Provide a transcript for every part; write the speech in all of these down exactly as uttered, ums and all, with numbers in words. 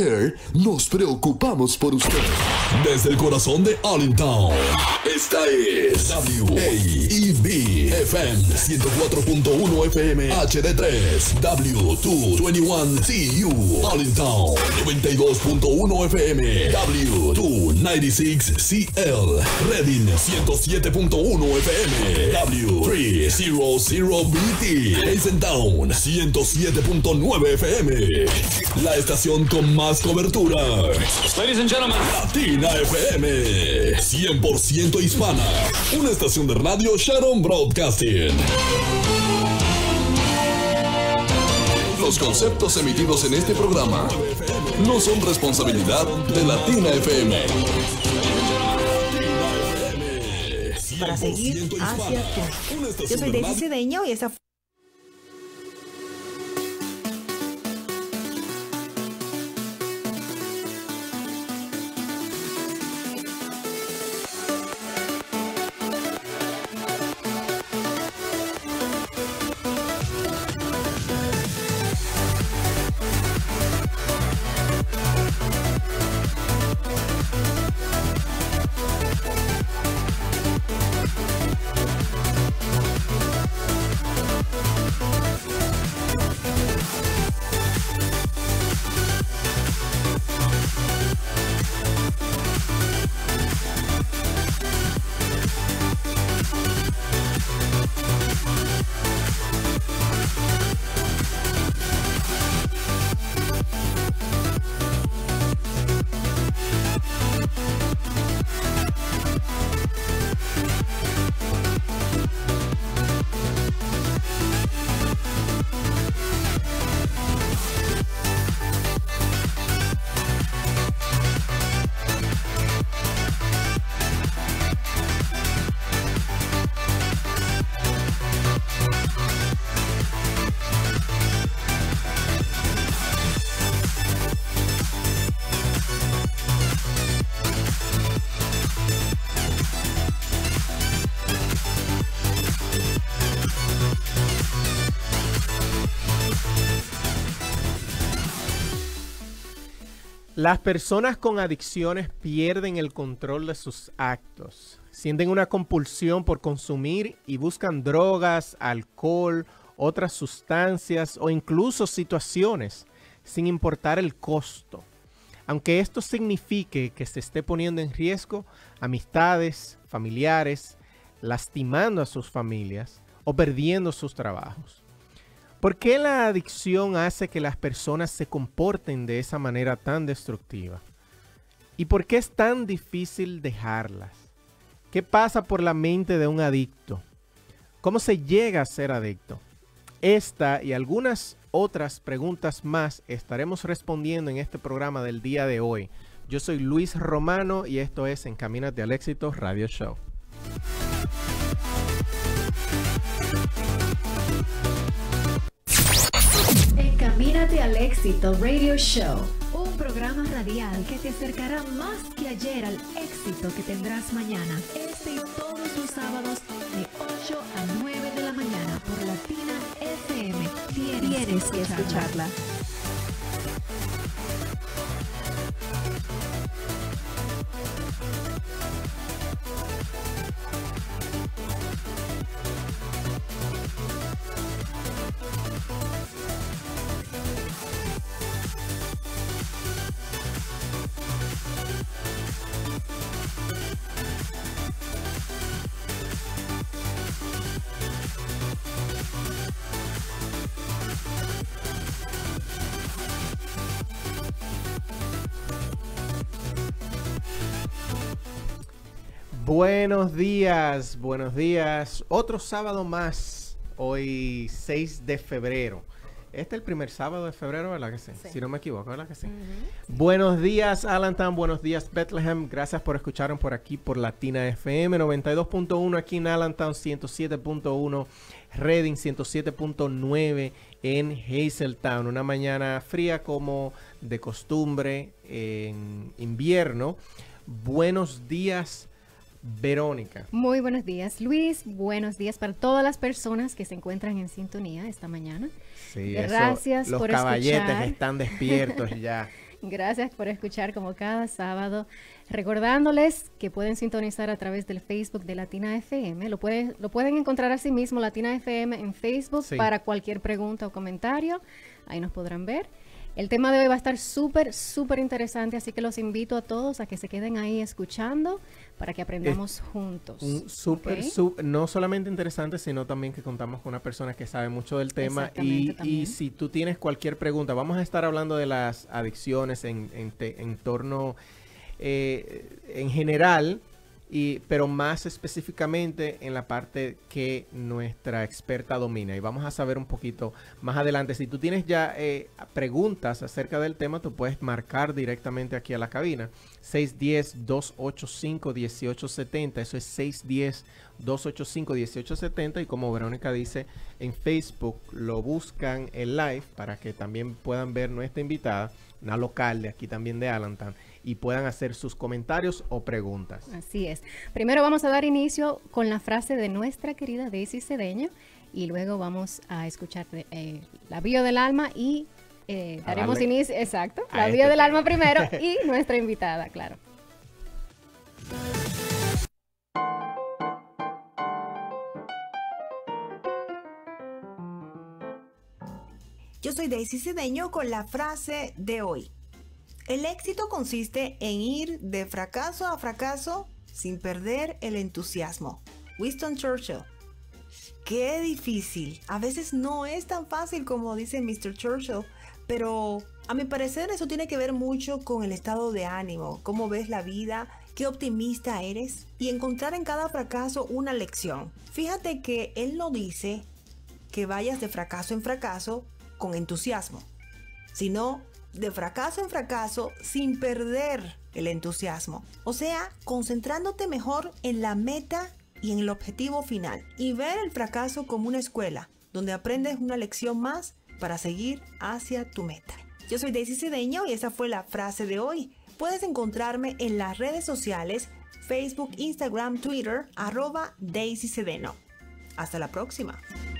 Nos preocupamos por usted. Desde el corazón de Allentown, esta es W A E B F M ciento cuatro punto uno F M H D tres, W doscientos veintiuno T U Allentown, noventa y dos punto uno F M, W doscientos noventa y seis C L Reading, ciento siete punto uno F M, W trescientos B T Hazeltown, ciento siete punto nueve F M. La estación con más cobertura. Ladies and gentlemen, Latina F M, cien por ciento hispana. Una estación de radio Sharon Broadcasting. Los conceptos emitidos en este programa no son responsabilidad de Latina F M. Para seguir hacia tú. Yo soy Daisy Cedeño y esa fue Las personas con adicciones pierden el control de sus actos, sienten una compulsión por consumir y buscan drogas, alcohol, otras sustancias o incluso situaciones, sin importar el costo. Aunque esto signifique que se esté poniendo en riesgo amistades, familiares, lastimando a sus familias o perdiendo sus trabajos. ¿Por qué la adicción hace que las personas se comporten de esa manera tan destructiva? ¿Y por qué es tan difícil dejarlas? ¿Qué pasa por la mente de un adicto? ¿Cómo se llega a ser adicto? Esta y algunas otras preguntas más estaremos respondiendo en este programa del día de hoy. Yo soy Luis Romano y esto es Encamínate al Éxito Radio Show. Encamínate al Éxito Radio Show, un programa radial que te acercará más que ayer al éxito que tendrás mañana. Este y todos los sábados de ocho a nueve de la mañana por Latina F M. Tienes, Tienes que escucharla. Buenos días, buenos días. Otro sábado más, hoy seis de febrero. Este es el primer sábado de febrero, ¿verdad que sí? Sí. Si no me equivoco, ¿verdad que sí? Uh-huh. Buenos días, Allentown. Buenos días, Bethlehem. Gracias por escucharnos por aquí, por Latina F M noventa y dos punto uno aquí en Allentown, ciento siete punto uno Reading, ciento siete punto nueve en Hazeltown. Una mañana fría como de costumbre en invierno. Buenos días, Verónica. Muy buenos días, Luis. Buenos días para todas las personas que se encuentran en sintonía esta mañana. Sí, Gracias eso, los por caballetes escuchar. Están despiertos ya. Gracias por escuchar como cada sábado. Recordándoles que pueden sintonizar a través del Facebook de Latina F M. Lo, puede, lo pueden encontrar así mismo, Latina F M, en Facebook, sí, para cualquier pregunta o comentario. Ahí nos podrán ver. El tema de hoy va a estar súper, súper interesante, así que los invito a todos a que se queden ahí escuchando para que aprendamos es juntos. Un súper, ¿okay? Su, no solamente interesante, sino también que contamos con una persona que sabe mucho del tema. Y, y si tú tienes cualquier pregunta, vamos a estar hablando de las adicciones en, en, te, en torno, eh, en general, y, pero más específicamente en la parte que nuestra experta domina. Y vamos a saber un poquito más adelante. Si tú tienes ya eh, preguntas acerca del tema, tú puedes marcar directamente aquí a la cabina. seis uno cero, dos ocho cinco, uno ocho siete cero. Eso es seis uno cero, dos ocho cinco, uno ocho siete cero. Y como Verónica dice, en Facebook lo buscan el live para que también puedan ver nuestra invitada, una local de aquí también de Allentown, y puedan hacer sus comentarios o preguntas. Así es. Primero vamos a dar inicio con la frase de nuestra querida Daisy Cedeño y luego vamos a escuchar eh, la bio del alma y eh, daremos inicio, exacto, la bio este del tema. alma primero y nuestra invitada, claro. Yo soy Daisy Cedeño con la frase de hoy. El éxito consiste en ir de fracaso a fracaso sin perder el entusiasmo. Winston Churchill. Qué difícil. A veces no es tan fácil como dice mister Churchill, pero a mi parecer eso tiene que ver mucho con el estado de ánimo, cómo ves la vida, qué optimista eres y encontrar en cada fracaso una lección. Fíjate que él no dice que vayas de fracaso en fracaso con entusiasmo, sino de fracaso en fracaso sin perder el entusiasmo. O sea, concentrándote mejor en la meta y en el objetivo final. Y ver el fracaso como una escuela, donde aprendes una lección más para seguir hacia tu meta. Yo soy Daisy Cedeño y esa fue la frase de hoy. Puedes encontrarme en las redes sociales, Facebook, Instagram, Twitter, arroba Daisy Cedeño. Hasta la próxima.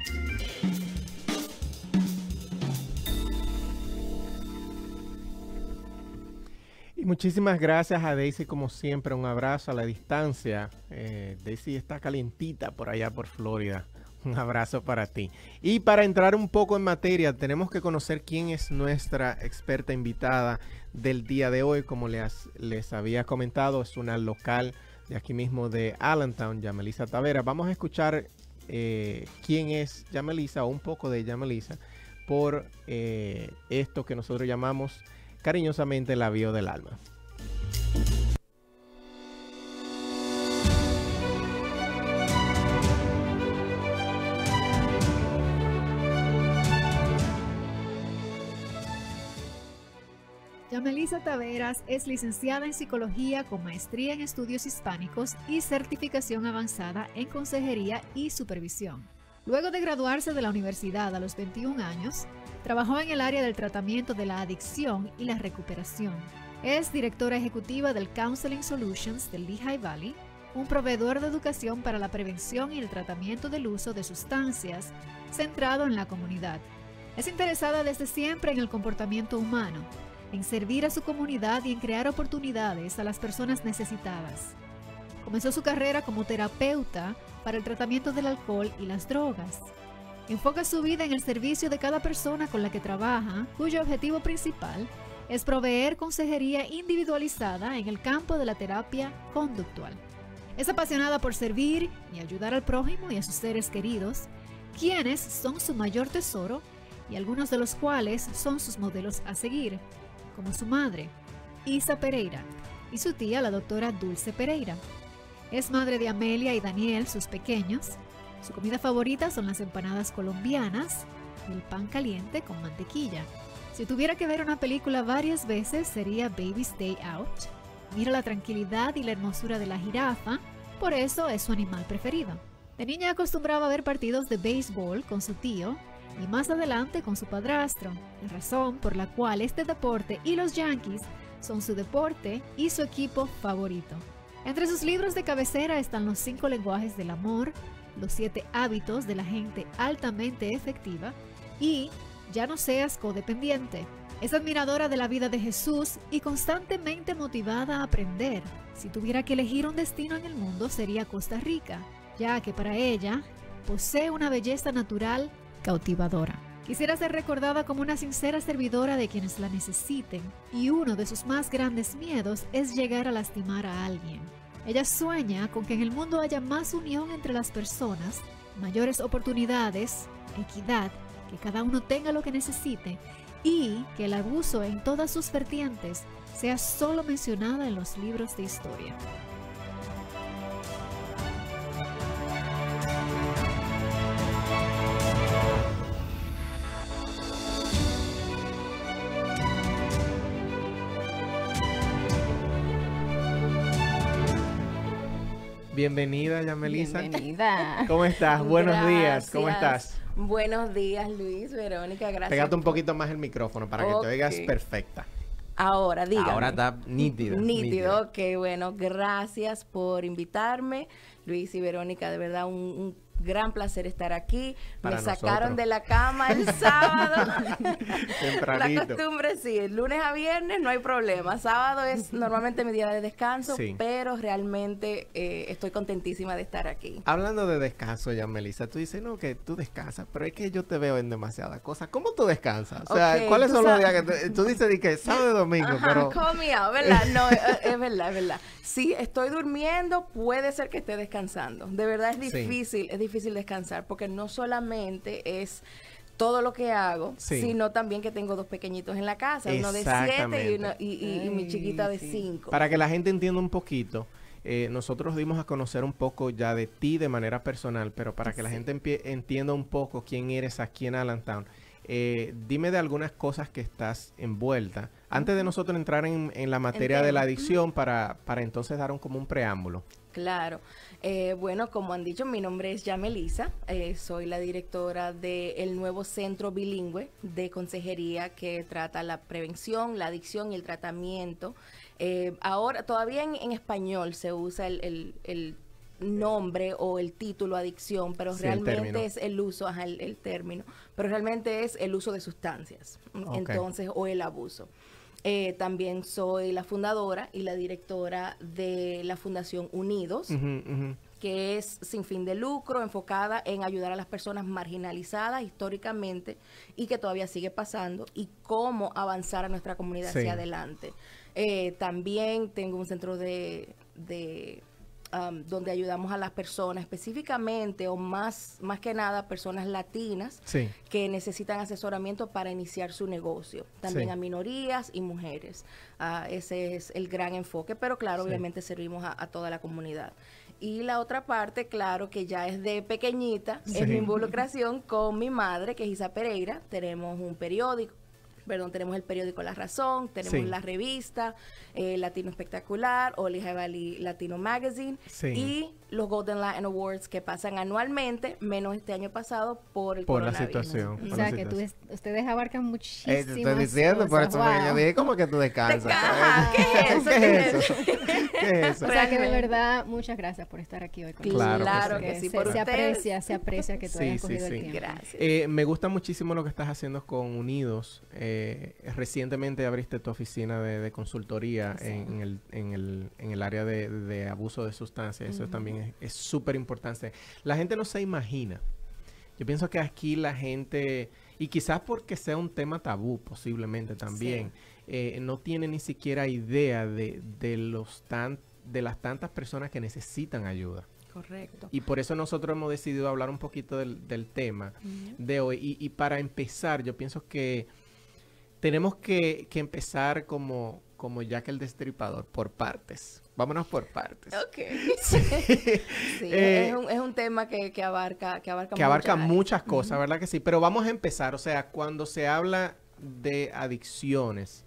Y muchísimas gracias a Daisy, como siempre, un abrazo a la distancia. Eh, Daisy está calientita por allá por Florida. Un abrazo para ti. Y para entrar un poco en materia, tenemos que conocer quién es nuestra experta invitada del día de hoy. Como les, les había comentado, es una local de aquí mismo de Allentown, Yamelisa Tavera. Vamos a escuchar eh, quién es Yamelisa o un poco de Yamelisa por eh, esto que nosotros llamamos cariñosamente la bio del alma. Yamelisa Taveras es licenciada en Psicología con maestría en Estudios Hispánicos y certificación avanzada en Consejería y Supervisión. Luego de graduarse de la universidad a los veintiún años, trabajó en el área del tratamiento de la adicción y la recuperación. Es directora ejecutiva del Counseling Solutions del Lehigh Valley, un proveedor de educación para la prevención y el tratamiento del uso de sustancias centrado en la comunidad. Es interesada desde siempre en el comportamiento humano, en servir a su comunidad y en crear oportunidades a las personas necesitadas. Comenzó su carrera como terapeuta para el tratamiento del alcohol y las drogas. Enfoca su vida en el servicio de cada persona con la que trabaja, cuyo objetivo principal es proveer consejería individualizada en el campo de la terapia conductual. Es apasionada por servir y ayudar al prójimo y a sus seres queridos, quienes son su mayor tesoro y algunos de los cuales son sus modelos a seguir, como su madre, Isa Pereira, y su tía, la doctora Dulce Pereira. Es madre de Amelia y Daniel, sus pequeños. Su comida favorita son las empanadas colombianas y el pan caliente con mantequilla. Si tuviera que ver una película varias veces sería Baby's Day Out. Mira la tranquilidad y la hermosura de la jirafa, por eso es su animal preferido. De niña acostumbraba a ver partidos de béisbol con su tío y más adelante con su padrastro, la razón por la cual este deporte y los Yankees son su deporte y su equipo favorito. Entre sus libros de cabecera están Los cinco lenguajes del amor, Los siete hábitos de la gente altamente efectiva y Ya no seas codependiente. Es admiradora de la vida de Jesús y constantemente motivada a aprender. Si tuviera que elegir un destino en el mundo sería Costa Rica, ya que para ella posee una belleza natural cautivadora. Quisiera ser recordada como una sincera servidora de quienes la necesiten, y uno de sus más grandes miedos es llegar a lastimar a alguien. Ella sueña con que en el mundo haya más unión entre las personas, mayores oportunidades, equidad, que cada uno tenga lo que necesite y que el abuso en todas sus vertientes sea solo mencionada en los libros de historia. Bienvenida, Yamelisa. Bienvenida. ¿Cómo estás? Buenos Gracias. días. ¿Cómo estás? Buenos días, Luis, Verónica, gracias. Pégate un poquito más el micrófono para que Ok. te oigas perfecta. Ahora, dígame. Ahora está nítido. Nítido, ok, bueno, gracias por invitarme, Luis y Verónica, de verdad un, un gran placer estar aquí. Para Me sacaron nosotros. de la cama el sábado. Tempranito. La costumbre, sí, el lunes a viernes no hay problema. Sábado es normalmente mi día de descanso, Sí. pero realmente eh, estoy contentísima de estar aquí. Hablando de descanso, Yamelisa, tú dices, no, que tú descansas, pero es que yo te veo en demasiadas cosas. ¿Cómo tú descansas? O sea, Ok, ¿cuáles tú son los sabes- días que tú, tú dices de que sábado y domingo, Ajá, pero... call me out, ¿verdad? No, es, es verdad, es verdad. Si estoy durmiendo, puede ser que esté descansando. De verdad es Sí. difícil, es difícil descansar porque no solamente es todo lo que hago, Sí. sino también que tengo dos pequeñitos en la casa, uno de siete y, Exactamente. uno, y, y- y mi Ay, chiquita de sí. cinco. Para que la gente entienda un poquito, eh, nosotros dimos a conocer un poco ya de ti de manera personal, pero para que la Sí. gente empie- entienda un poco quién eres aquí en Allentown, eh, dime de algunas cosas que estás envuelta. Antes de nosotros entrar en, en la materia de la tema. adicción, para, para entonces dar un, como un preámbulo. Claro. Eh, bueno, como han dicho, mi nombre es Yamelisa. Eh, soy la directora del nuevo centro bilingüe de consejería que trata la prevención, la adicción y el tratamiento. Eh, ahora, todavía en, en español se usa el, el- el nombre o el título adicción, pero Sí, el término. realmente es el uso, ajá, el, el término, pero realmente es el uso de sustancias, Ok. entonces, o el abuso. Eh, también soy la fundadora y la directora de la Fundación Unidos, Ujú, ujú. que es sin fin de lucro, enfocada en ayudar a las personas marginalizadas históricamente y que todavía sigue pasando, y cómo avanzar a nuestra comunidad Sí. hacia adelante. Eh, también tengo un centro de, de um, donde ayudamos a las personas específicamente, o más, más que nada personas latinas, Sí. que necesitan asesoramiento para iniciar su negocio. También Sí. a minorías y mujeres. Ah, ese es el gran enfoque, pero claro, Sí. obviamente servimos a, a toda la comunidad. Y la otra parte, claro, que ya es de pequeñita, Sí. es mi involucración con mi madre, que es Isa Pereira. Tenemos un periódico, perdón, tenemos el periódico La Razón, tenemos Sí. la revista eh, Latino Espectacular, o Lehigh Valley Latino Magazine, Sí. y los Golden Latin Awards que pasan anualmente, menos este año pasado por el Por la coronavirus. situación. O Por sea la que tú situación. es- ustedes abarcan muchísimas Eh, te estoy diciendo, por cosas. eso me- yo Wow. dije, ¿cómo que tú descansas? Ajá, ¿qué es eso? ¿Qué es eso? ¿Qué es eso? O sea que de Realmente. verdad, muchas gracias por estar aquí hoy con Claro nosotros. que Claro que sí, se, por se ustedes. aprecia, se aprecia que tú Sí, hayas sí, cogido sí. el tiempo. Gracias. Eh, me gusta muchísimo lo que estás haciendo con Unidos. Eh, recientemente abriste tu oficina de, de consultoría Sí. en, en el, en, el, en el área de, de abuso de sustancias. Eso Ujú. también es- es súper importante. La gente no se imagina. Yo pienso que aquí la gente, y quizás porque sea un tema tabú posiblemente también, eh, no tiene ni siquiera idea de, de, los tan, de las tantas personas que necesitan ayuda. Correcto. Y por eso nosotros hemos decidido hablar un poquito del, del tema Ujú. de hoy. Y, y para empezar, yo pienso que tenemos que, que empezar como, como Jack el Destripador, por partes. Vámonos por partes. Ok. Sí. Sí, Eh, es, un, es un tema que, que abarca que abarca, que abarca áreas. muchas cosas, ¿verdad que sí? Pero vamos a empezar. O sea, cuando se habla de adicciones,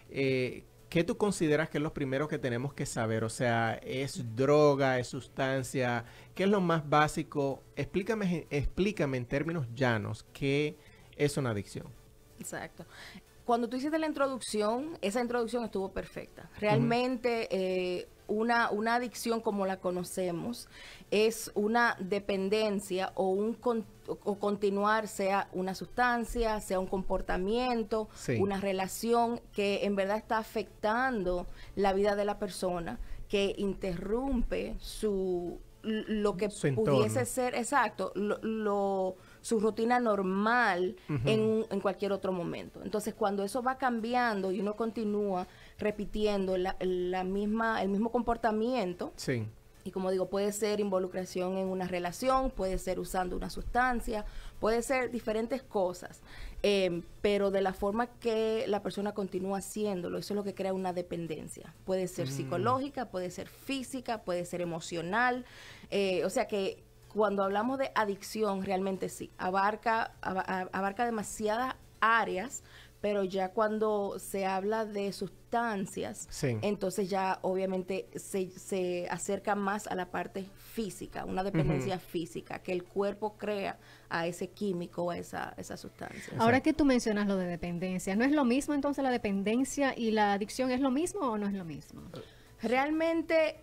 eh, ¿qué tú consideras que es lo primero que tenemos que saber? O sea, ¿es droga, es sustancia? ¿Qué es lo más básico? Explícame, explícame en términos llanos qué es una adicción. Exacto. cuando tú hiciste la introducción, esa introducción estuvo perfecta. Realmente uh-huh. eh, una, una adicción como la conocemos es una dependencia o un con, o continuar, sea una sustancia, sea un comportamiento, sí. una relación que en verdad está afectando la vida de la persona, que interrumpe su lo que su pudiese entorno. ser, exacto, lo, lo su rutina normal uh-huh. en, en cualquier otro momento. Entonces, cuando eso va cambiando y uno continúa repitiendo la, la misma, el mismo comportamiento, sí. y como digo, puede ser involucración en una relación, puede ser usando una sustancia, puede ser diferentes cosas, eh, pero de la forma que la persona continúa haciéndolo, eso es lo que crea una dependencia. Puede ser mm. psicológica, puede ser física, puede ser emocional, eh, o sea que cuando hablamos de adicción, realmente sí, abarca, abarca demasiadas áreas, pero ya cuando se habla de sustancias, sí. entonces ya obviamente se, se acerca más a la parte física, una dependencia uh-huh. física, que el cuerpo crea a ese químico, a esa, esa sustancia. Ahora que tú mencionas lo de dependencia, ¿no es lo mismo entonces la dependencia y la adicción? ¿Es lo mismo o no es lo mismo? Realmente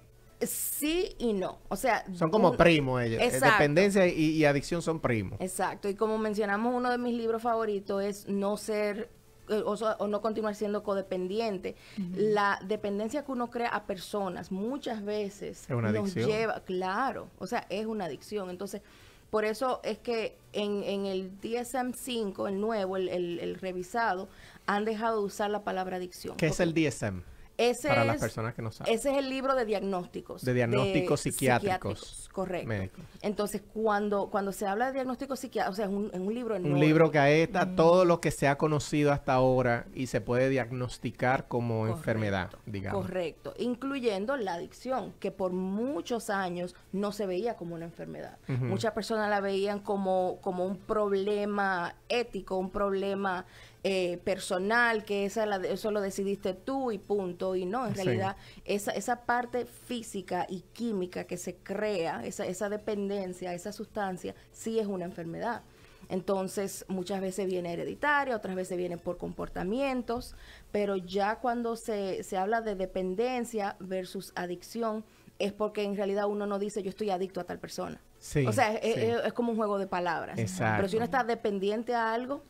sí y no, o sea... Son como un, primos ellos. Exacto. Dependencia y, y adicción son primos. Exacto, y como mencionamos, uno de mis libros favoritos es no ser... O, o no continuar siendo codependiente. Uh-huh. La dependencia que uno crea a personas muchas veces es una nos adicción. lleva, claro, o sea, es una adicción. Entonces, por eso es que en, en el D S M cinco, el nuevo, el, el, el revisado, han dejado de usar la palabra adicción. ¿Qué es el D S M? Ese Para es, las personas que no saben. Ese es el libro de diagnósticos. De diagnósticos de psiquiátricos. psiquiátricos. Correcto. Médicos. Entonces, cuando, cuando se habla de diagnósticos psiquiátricos, o sea, es un, es un libro enorme. Un libro que ahí está mm. todo lo que se ha conocido hasta ahora y se puede diagnosticar como Correcto. enfermedad, digamos. Correcto. Incluyendo la adicción, que por muchos años no se veía como una enfermedad. Uh-huh. Muchas personas la veían como, como un problema ético, un problema... Eh, personal, que esa la, eso lo decidiste tú y punto, y no, en sí. realidad esa, esa parte física y química que se crea, esa, esa dependencia, esa sustancia, sí es una enfermedad. Entonces, muchas veces viene hereditaria, otras veces viene por comportamientos, pero ya cuando se, se habla de dependencia versus adicción, es porque en realidad uno no dice yo estoy adicto a tal persona. Sí, o sea, es, sí. es, es como un juego de palabras. Exacto. Pero si uno está dependiente a algo,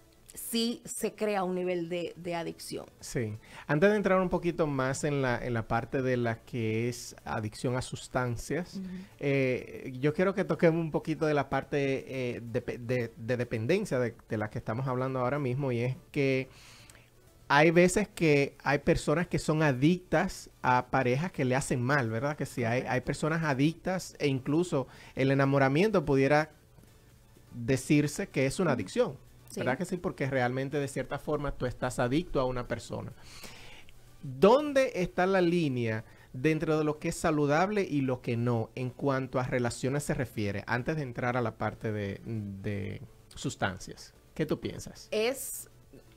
sí se crea un nivel de, de adicción. Sí. Antes de entrar un poquito más en la, en la parte de la que es adicción a sustancias, uh-huh. eh, yo quiero que toquemos un poquito de la parte eh, de, de, de dependencia de, de la que estamos hablando ahora mismo, y es que hay veces que hay personas que son adictas a parejas que le hacen mal, ¿verdad? Que sí, hay, hay personas adictas, e incluso el enamoramiento pudiera decirse que es una adicción. Sí. ¿Verdad que sí? Porque realmente de cierta forma tú estás adicto a una persona. ¿Dónde está la línea dentro de lo que es saludable y lo que no en cuanto a relaciones se refiere? Antes de entrar a la parte de, de sustancias. ¿Qué tú piensas? Es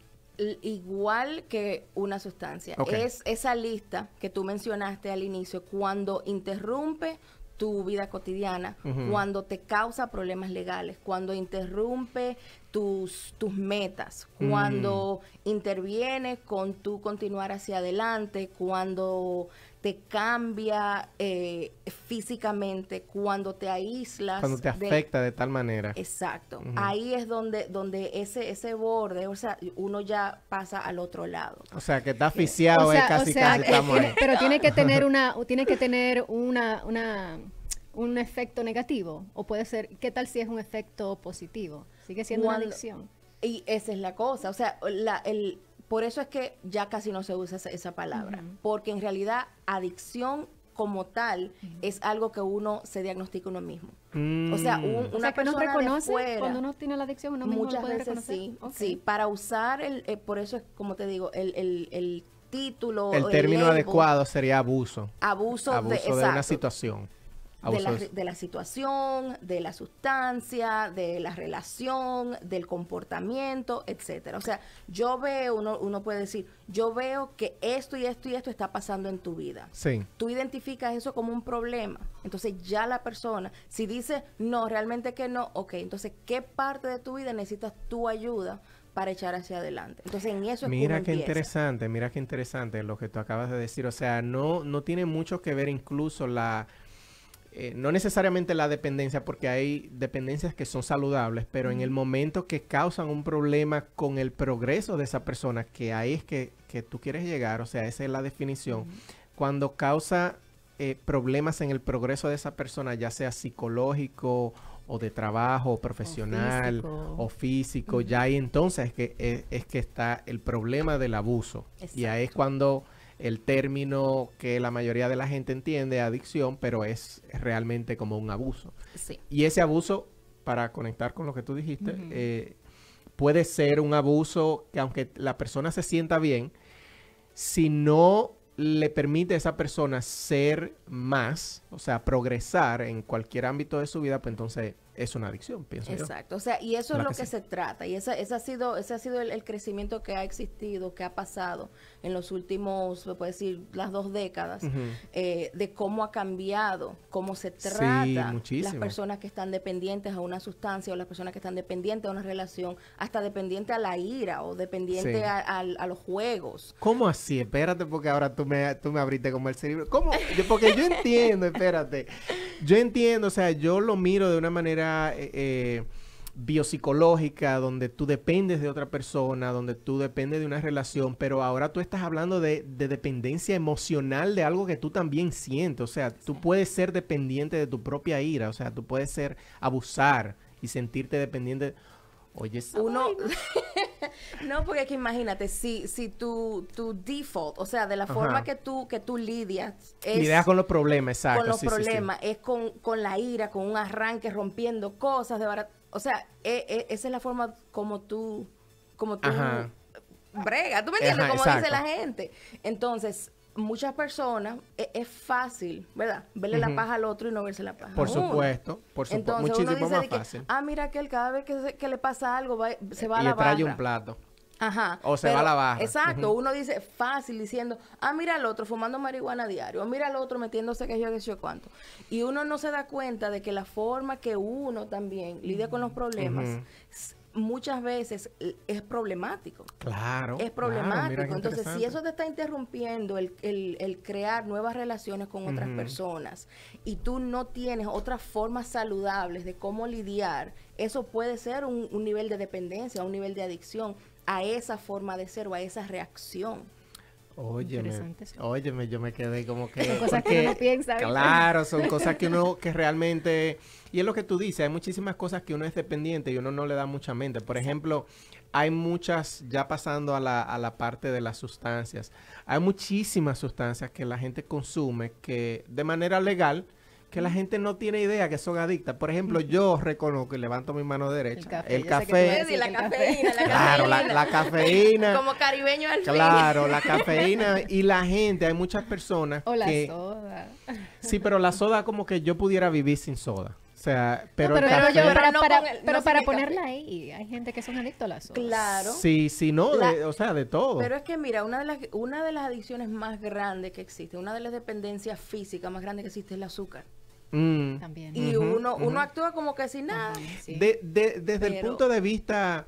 igual que una sustancia. Okay. Es esa lista que tú mencionaste al inicio, cuando interrumpe tu vida cotidiana, uh-huh. cuando te causa problemas legales, cuando interrumpe tus, tus metas, uh-huh. cuando interviene con tu continuar hacia adelante, cuando te cambia eh, físicamente, cuando te aíslas. Cuando te afecta de, de tal manera. Exacto. Uh-huh. Ahí es donde, donde ese, ese borde, o sea, uno ya pasa al otro lado. O sea, que está asfixiado, o sea, es casi, o sea, casi estamos ahí. Pero tiene que tener una, tiene que tener una, una, un efecto negativo, o puede ser, ¿qué tal si es un efecto positivo? Sigue siendo Cuando, una adicción. Y esa es la cosa, o sea, la, el por eso es que ya casi no se usa esa, esa palabra, uh-huh. porque en realidad adicción como tal uh-huh. es algo que uno se diagnostica uno mismo. Mm. O sea, un, una o sea, que persona no reconoce de fuera, cuando uno tiene la adicción, uno mismo muchas lo puede veces reconocer. sí, okay. sí, para usar el, eh, por eso es como te digo, el, el, el título, el término el adecuado sería abuso. Abuso, abuso de, de una situación. De la, de la situación, de la sustancia, de la relación, del comportamiento, etcétera. O sea, yo veo, uno, uno puede decir, yo veo que esto y esto y esto está pasando en tu vida. Sí. Tú identificas eso como un problema. Entonces ya la persona, si dice, no, realmente que no, ok, entonces, ¿qué parte de tu vida necesitas tu ayuda para echar hacia adelante. Entonces, en eso es Mira que uno qué empieza. interesante, mira qué interesante lo que tú acabas de decir. O sea, no, no tiene mucho que ver incluso la... Eh, no necesariamente la dependencia, porque hay dependencias que son saludables, pero uh-huh. en el momento que causan un problema con el progreso de esa persona, que ahí es que, que tú quieres llegar, o sea, esa es la definición. Uh-huh. Cuando causa eh, problemas en el progreso de esa persona, ya sea psicológico o de trabajo, o profesional, o físico, o físico uh-huh. ya ahí entonces es que, es, es que está el problema del abuso. Exacto. Y ahí es cuando... el término que la mayoría de la gente entiende, adicción, pero es realmente como un abuso. Sí. Y ese abuso, para conectar con lo que tú dijiste, uh-huh. eh, puede ser un abuso que aunque la persona se sienta bien, si no le permite a esa persona ser más, o sea, progresar en cualquier ámbito de su vida, pues entonces es una adicción, pienso yo. Exacto, o sea, y eso es lo que, que sí. se trata, y ese, ese ha sido, ese ha sido el, el crecimiento que ha existido, que ha pasado en los últimos, se puede decir, las dos décadas, uh-huh. eh, de cómo ha cambiado, cómo se trata sí, las personas que están dependientes a una sustancia o las personas que están dependientes a una relación, hasta dependiente a la ira o dependiente sí. a, a, a los juegos. ¿Cómo así? Espérate, porque ahora tú me, tú me abriste como el cerebro. ¿Cómo? Yo, porque yo entiendo, espérate. Yo entiendo, o sea, yo lo miro de una manera Eh, eh, biopsicológica, donde tú dependes de otra persona, donde tú dependes de una relación, pero ahora tú estás hablando de, de dependencia emocional de algo que tú también sientes. O sea, tú puedes ser dependiente de tu propia ira, o sea, tú puedes ser abusar y sentirte dependiente. Oye, uno no, porque es que imagínate, si, si tu, tu default, o sea, de la Ajá. forma que tú, que tú lidias, es lidias con los problemas, exacto. Con los sí, problemas, sí, sí. es con, con la ira, con un arranque, rompiendo cosas de barat... O sea, e, e, esa es la forma como tú, como tú Ajá. brega, ¿tú me entiendes? Ajá, como exacto. dice la gente. Entonces, muchas personas, es, es fácil, ¿verdad? Verle uh-huh. la paja al otro y no verse la paja por a supuesto, uno. por supuesto, Entonces, muchísimo uno dice más de que, fácil. ah, mira que él cada vez que, se, que le pasa algo va, se va y a la barra. le trae un plato. Ajá. O se pero, va a la barra. Exacto. Uh-huh. Uno dice fácil diciendo, ah, mira al otro fumando marihuana a diario, o mira al otro metiéndose que yo, que yo cuánto. Y uno no se da cuenta de que la forma que uno también lidia con los problemas uh-huh. muchas veces es problemático. Claro. Es problemático. Claro, entonces, si eso te está interrumpiendo el, el, el crear nuevas relaciones con uh-huh. otras personas y tú no tienes otras formas saludables de cómo lidiar, eso puede ser un, un nivel de dependencia, un nivel de adicción a esa forma de ser o a esa reacción. Óyeme, óyeme, yo me quedé como que... Son cosas que uno no piensa. Claro, son cosas que uno que realmente... Y es lo que tú dices, hay muchísimas cosas que uno es dependiente y uno no le da mucha mente. Por ejemplo, hay muchas, ya pasando a la, a la parte de las sustancias, hay muchísimas sustancias que la gente consume que de manera legal, que la gente no tiene idea que son adictas. Por ejemplo, yo reconozco y levanto mi mano derecha. El café. El café. Sí, la cafeína, la claro, la, la cafeína. Como caribeño al fin. Claro, la cafeína. Y la gente, hay muchas personas o que... la soda. Sí, pero la soda como que yo pudiera vivir sin soda. O sea, pero, no, pero, el café... yo, para, no para, el, pero no para ponerla café. Ahí, hay gente que son adictos a la soda. Claro. Sí, sí, no, la, de, o sea, de todo. Pero es que mira, una de las una de las adicciones más grandes que existe, una de las dependencias físicas más grandes que existe es el azúcar. Mm. También. Y uh-huh, uno, uh-huh. uno actúa como que sin nada. Uh-huh, sí. de, de, desde Pero... el punto de vista,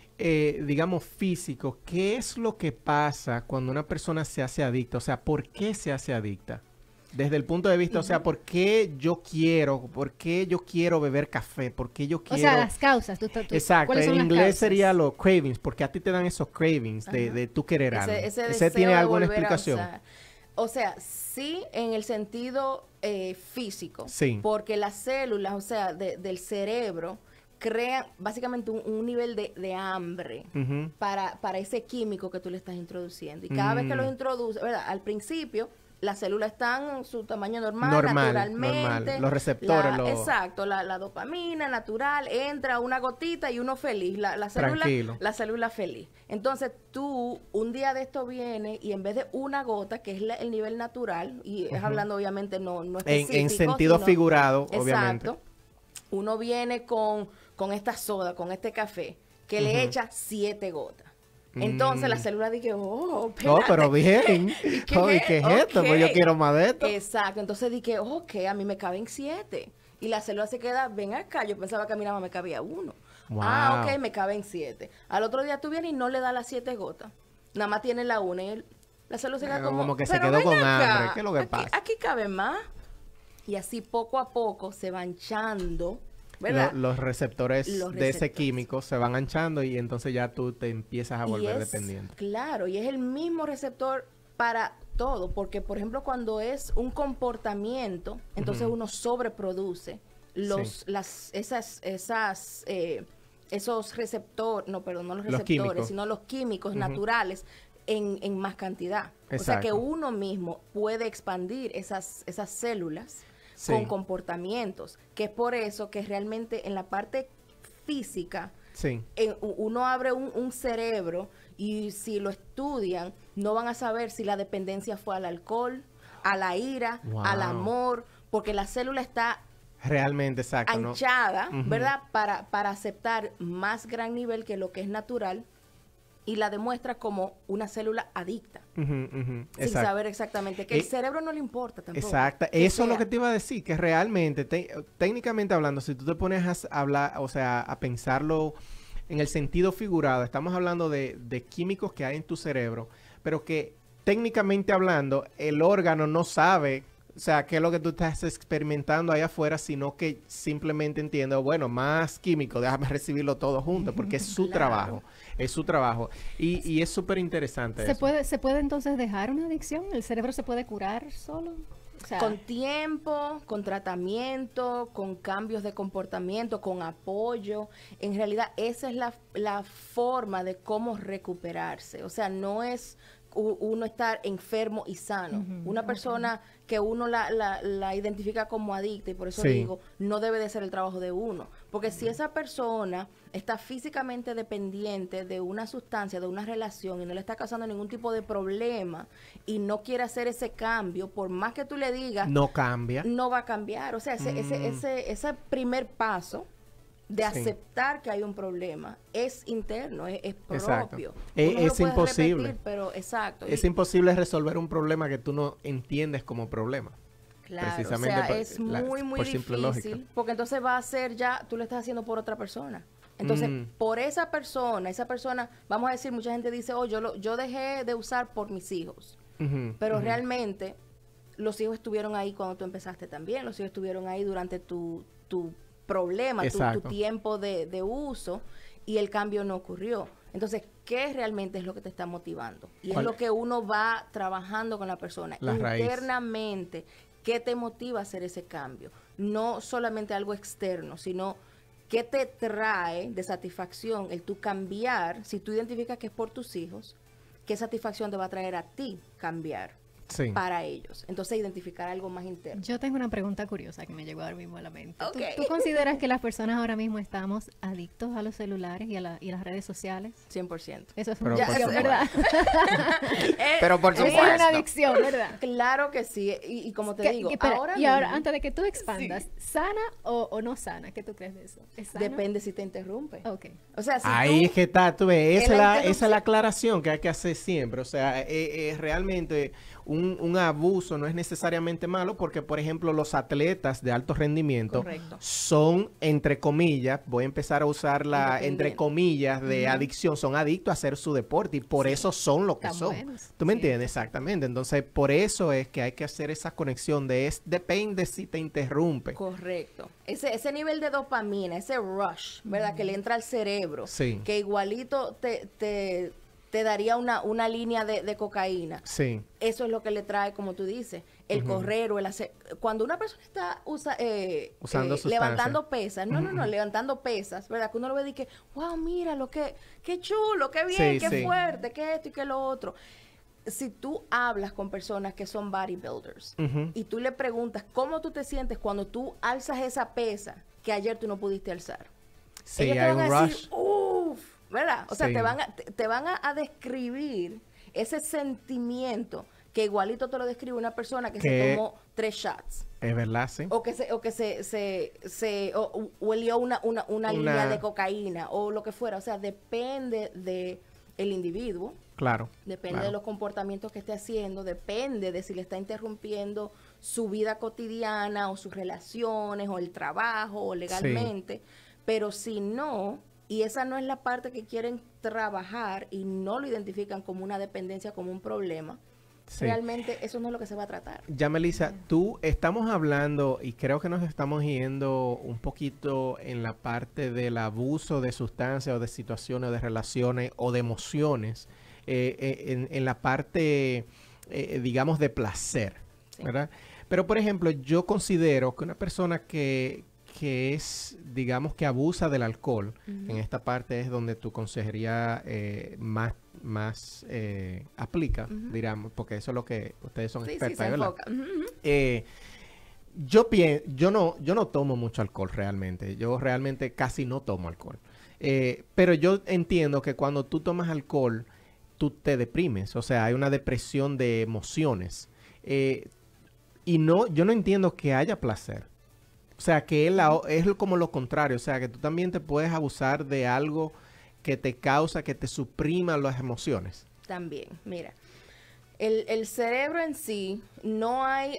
eh, digamos, físico, ¿qué es lo que pasa cuando una persona se hace adicta? O sea, ¿por qué se hace adicta? Desde el punto de vista, uh-huh. o sea, ¿por qué yo quiero, por qué yo quiero beber café? ¿Por qué yo quiero...? O sea, las causas. Tú, tú, Exacto, en inglés causas? Sería los cravings, porque a ti te dan esos cravings de, uh-huh. de tú querer algo. Ese, ese, ¿Ese tiene alguna explicación? O sea, sí, en el sentido eh, físico. Sí. Porque las células, o sea, de, del cerebro, crean básicamente un, un nivel de, de hambre uh-huh. para, para ese químico que tú le estás introduciendo. Y cada mm. vez que los introduces, ¿verdad? Al principio, las células están en su tamaño normal, normal naturalmente. Normal. Los receptores. La, lo... Exacto, la, la dopamina natural, entra una gotita y uno feliz. La, la célula, Tranquilo. La célula feliz. Entonces tú, un día de esto viene y en vez de una gota, que es la, el nivel natural, y uh-huh. es hablando obviamente no, no específico. En, en sentido sino, figurado, exacto, obviamente. Exacto. Uno viene con, con esta soda, con este café, que uh-huh. le echa siete gotas. Entonces mm. la célula dije, oh, espérate. No, pero bien. ¿Y qué, oh, ¿y qué es okay. esto? Pues yo quiero más de esto. Exacto. Entonces dije, ok, a mí me caben siete. Y la célula se queda, ven acá. Yo pensaba que a mi nada más me cabía uno. Wow. Ah, ok, me caben siete. Al otro día tú vienes y no le das las siete gotas. Nada más tiene la una y el, la célula se queda Eh, como, como que se "Pero quedó ven con acá, hambre". ¿Qué es lo que aquí, pasa? Aquí cabe más. Y así poco a poco se va hinchando, ¿verdad? Lo- los receptores Los de ese receptores. químico se van anchando y entonces ya tú te empiezas a Y volver es- dependiente. Claro, y es el mismo receptor para todo, porque por ejemplo cuando es un comportamiento, entonces Ujú. uno sobreproduce los, Sí. las, esas, esas, eh, esos receptores, no, perdón, no los Los receptores, químicos. sino los químicos Ujú. naturales en, en más cantidad. O sea que Exacto. uno mismo puede expandir esas, esas células Sí. con comportamientos, que es por eso que realmente en la parte física, Sí. eh, u- uno abre un, un cerebro y si lo estudian, no van a saber si la dependencia fue al alcohol, a la ira, Wow. al amor, porque la célula está Realmente, exacto. ¿no? anchada, Ujú. ¿verdad? Para, para aceptar más gran nivel que lo que es natural y la demuestra como una célula adicta, Ujú, ujú, sin exacto. saber exactamente que el Eh, cerebro no le importa tampoco. Exacto, que eso es lo sea. que te iba a decir, que realmente, te- técnicamente hablando, si tú te pones a s- hablar, o sea, a pensarlo en el sentido figurado, estamos hablando de, de químicos que hay en tu cerebro, pero que técnicamente hablando, el órgano no sabe, o sea, qué es lo que tú estás experimentando allá afuera, sino que simplemente entiende, bueno, más químico, déjame recibirlo todo junto, porque es su Claro. trabajo, es su trabajo. Y, y es súper interesante ¿Se eso. puede, ¿Se puede entonces dejar una adicción? ¿El cerebro se puede curar solo? O sea, Con tiempo, con tratamiento, con cambios de comportamiento, con apoyo. En realidad, esa es la, la forma de cómo recuperarse. O sea, no es u- uno estar enfermo y sano. Ujú, Una ok. persona que uno la, la, la identifica como adicta, y por eso Sí. digo, no debe de ser el trabajo de uno. Porque si esa persona está físicamente dependiente de una sustancia, de una relación, y no le está causando ningún tipo de problema, y no quiere hacer ese cambio, por más que tú le digas, No cambia. no va a cambiar. O sea, ese, ese, Mm. ese, ese primer paso de Sí. aceptar que hay un problema es interno, es, es Exacto. propio. E- Uno lo es puede imposible. repetir, pero exacto. Es y- imposible resolver un problema que tú no entiendes como problema. Claro, precisamente o sea, por- es la- muy, muy por simple difícil, lógica. porque entonces va a ser ya, tú lo estás haciendo por otra persona. Entonces, Mm. por esa persona, esa persona, vamos a decir, mucha gente dice, oh, yo, lo, yo dejé de usar por mis hijos, Ujú, pero ujú. realmente los hijos estuvieron ahí cuando tú empezaste también, los hijos estuvieron ahí durante tu, tu problema, tu, tu Exacto. tiempo de, de uso, y el cambio no ocurrió. Entonces, ¿qué realmente es lo que te está motivando? Y es ¿Cuál? lo que uno va trabajando con la persona. La raíz. Internamente, ¿qué te motiva a hacer ese cambio? No solamente algo externo, sino qué te trae de satisfacción el tú cambiar. Si tú identificas que es por tus hijos, ¿qué satisfacción te va a traer a ti cambiar Sí. para ellos? Entonces, identificar algo más interno. yo tengo una pregunta curiosa que me llegó ahora mismo a la mente. ¿Tú- Ok. ¿Tú, consideras que las personas ahora mismo estamos adictos a los celulares y a, la- y las redes sociales? cien por ciento. Eso es Pero una por adicción, supuesto. ¿verdad? Eh, Pero por Eso es supuesto. una adicción, ¿verdad? Claro que sí. Y, y como te Que- digo, que- espera, ahora y ahora, mismo, antes de que tú expandas, ¿sana o, o no sana? ¿Qué tú crees de eso? ¿Es sana? depende si te interrumpe. Ok. O sea, si Ahí tú- es que está, tú ves, esa en es la la, esa es la interrupción- aclaración que hay que hacer siempre. O sea, eh, eh, realmente un, un abuso no es necesariamente malo porque, por ejemplo, los atletas de alto rendimiento Correcto. son, entre comillas, voy a empezar a usar la, entre Independiente. comillas, de adicción, son adictos a hacer su deporte y por eso son lo que Tan son. buenos, ¿Tú me sí. entiendes? Exactamente. Entonces, por eso es que hay que hacer esa conexión de es, depende si te interrumpe. Correcto. Ese, ese nivel de dopamina, ese rush, ¿verdad? Que le entra al cerebro. Sí. Que igualito te, te, te daría una, una línea de, de cocaína. Sí. Eso es lo que le trae, como tú dices, el correr o el hacer. Cuando una persona está usa, eh, Usando eh, sustancias. levantando pesas, no, no, no, levantando pesas, ¿verdad? Que uno lo ve y que, wow, mira, lo que, qué chulo, qué bien, Sí, qué sí. fuerte, qué esto y qué lo otro. Si tú hablas con personas que son bodybuilders Ujú. y tú le preguntas cómo tú te sientes cuando tú alzas esa pesa que ayer tú no pudiste alzar. Sí, Ellos te hay van un a rush. decir, uff, ¿verdad? O sea, Sí. te van, a, te, te van a, a describir ese sentimiento que igualito te lo describe una persona que Que- se tomó tres shots. Es verdad, sí. O que se, o que se, se, se o, o huelió una, una, una, Una- línea de cocaína o lo que fuera. O sea, depende de el individuo. Claro. Depende claro. de los comportamientos que esté haciendo, depende de si le está interrumpiendo su vida cotidiana o sus relaciones o el trabajo o legalmente, pero si no, y esa no es la parte que quieren trabajar y no lo identifican como una dependencia, como un problema, sí. realmente eso no es lo que se va a tratar. Ya, Melissa, tú estamos hablando y creo que nos estamos yendo un poquito en la parte del abuso de sustancias o de situaciones, de relaciones o de emociones, eh, en, en la parte, eh, digamos, de placer, sí. ¿verdad? Pero, por ejemplo, yo considero que una persona que, que es, digamos, que abusa del alcohol, uh-huh. en esta parte es donde tu consejería eh, más, más eh, aplica, uh-huh. digamos, porque eso es lo que ustedes son sí, expertas, sí, ¿verdad? Uh-huh. Eh, yo, pien, yo, no, yo no tomo mucho alcohol realmente, yo realmente casi no tomo alcohol, eh, pero yo entiendo que cuando tú tomas alcohol, tú te deprimes, o sea, hay una depresión de emociones, eh, y no, yo no entiendo que haya placer. O sea, que es, la, es como lo contrario. O sea, que tú también te puedes abusar de algo que te causa, que te suprima las emociones. También, mira. El, el cerebro en sí, no hay,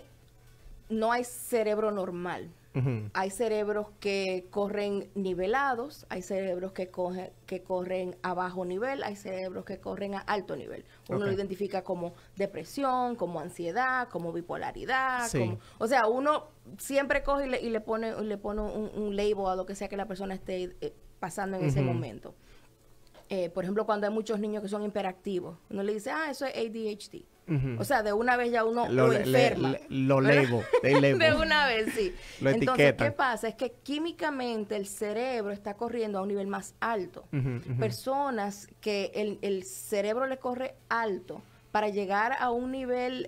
no hay cerebro normal. Uh-huh. Hay cerebros que corren nivelados, hay cerebros que, coge, que corren a bajo nivel, hay cerebros que corren a alto nivel. Uno okay. lo identifica como depresión, como ansiedad, como bipolaridad. Sí. Como, o sea, uno siempre coge y le, y le pone, le pone un, un label a lo que sea que la persona esté eh, pasando en uh-huh. ese momento. Eh, por ejemplo, cuando hay muchos niños que son hiperactivos, uno le dice, ah, eso es A D H D. Uh-huh. O sea, de una vez ya uno lo, lo enferma. Le, le, lo label, de una vez, sí. Lo Entonces, etiqueta. ¿qué pasa? Es que químicamente el cerebro está corriendo a un nivel más alto. Uh-huh, uh-huh. Personas que el, el cerebro le corre alto para llegar a un nivel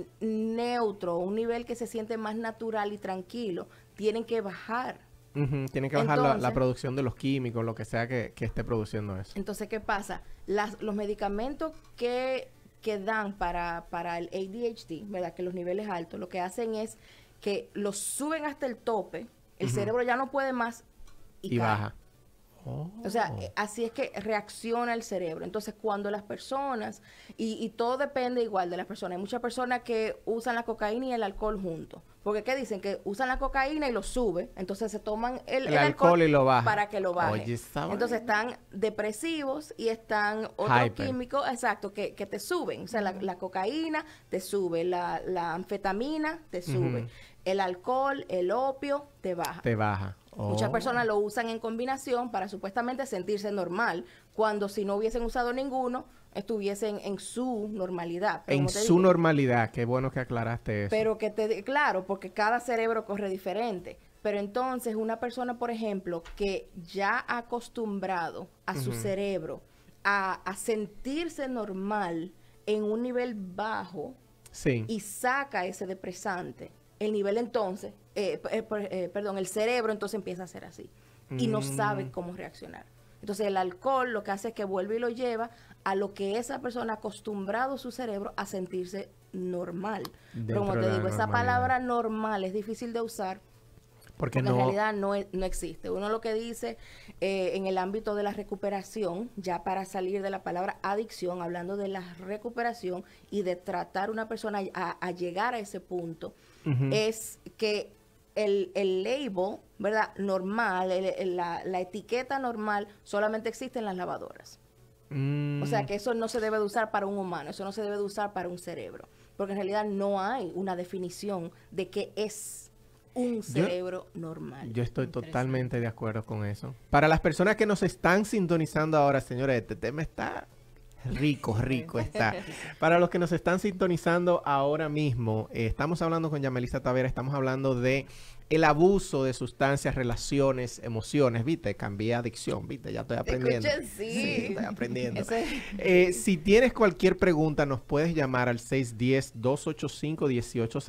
neutro, un nivel que se siente más natural y tranquilo, tienen que bajar. Uh-huh. Tienen que bajar entonces, la, la producción de los químicos, lo que sea que, que esté produciendo eso. Entonces, ¿qué pasa? Las, los medicamentos que... que dan para, para el A D H D, ¿verdad? Que los niveles altos, lo que hacen es que los suben hasta el tope, el uh-huh. cerebro ya no puede más y, y cae. baja. Oh. O sea, así es que reacciona el cerebro. Entonces, cuando las personas, y, y todo depende igual de las personas, hay muchas personas que usan la cocaína y el alcohol juntos. Porque, ¿qué dicen? Que usan la cocaína y lo sube, entonces se toman el, el, el alcohol, alcohol y lo baja. Para que lo baje. Oye, entonces, están depresivos y están otros químicos, exacto, que, que te suben. O sea, la, la cocaína te sube, la, la anfetamina te sube, uh-huh. el alcohol, el opio te baja. Te baja. Oh. Muchas personas lo usan en combinación para supuestamente sentirse normal, cuando si no hubiesen usado ninguno, estuviesen en su normalidad. Pero en su digo, normalidad, qué bueno que aclaraste eso. Pero que te, claro, porque cada cerebro corre diferente. Pero entonces una persona, por ejemplo, que ya ha acostumbrado a uh-huh. su cerebro a, a sentirse normal en un nivel bajo sí. y saca ese depresante, el nivel entonces, eh, eh, eh, perdón, el cerebro entonces empieza a ser así y mm. no sabe cómo reaccionar. Entonces el alcohol lo que hace es que vuelve y lo lleva a lo que esa persona ha acostumbrado su cerebro a sentirse normal. Pero como te digo, esa palabra normal es difícil de usar porque, porque no, en realidad no, es, no existe. Uno lo que dice eh, en el ámbito de la recuperación, ya para salir de la palabra adicción, hablando de la recuperación y de tratar a una persona a, a llegar a ese punto, uh-huh. es que el, el label, ¿verdad? Normal, el, el, la, la etiqueta normal solamente existe en las lavadoras. Mm. O sea que eso no se debe de usar para un humano, eso no se debe de usar para un cerebro, porque en realidad no hay una definición de qué es un cerebro yo, normal. Yo estoy totalmente de acuerdo con eso. Para las personas que nos están sintonizando ahora, señores, este tema está rico, rico está. Para los que nos están sintonizando ahora mismo, eh, estamos hablando con Yamelisa Tavera, estamos hablando de el abuso de sustancias, relaciones, emociones, ¿viste? Cambié adicción, ¿viste? Ya estoy aprendiendo. Escucha, sí. sí, estoy aprendiendo. Ese... Eh, si tienes cualquier pregunta, nos puedes llamar al seis uno cero, dos ocho cinco, uno ocho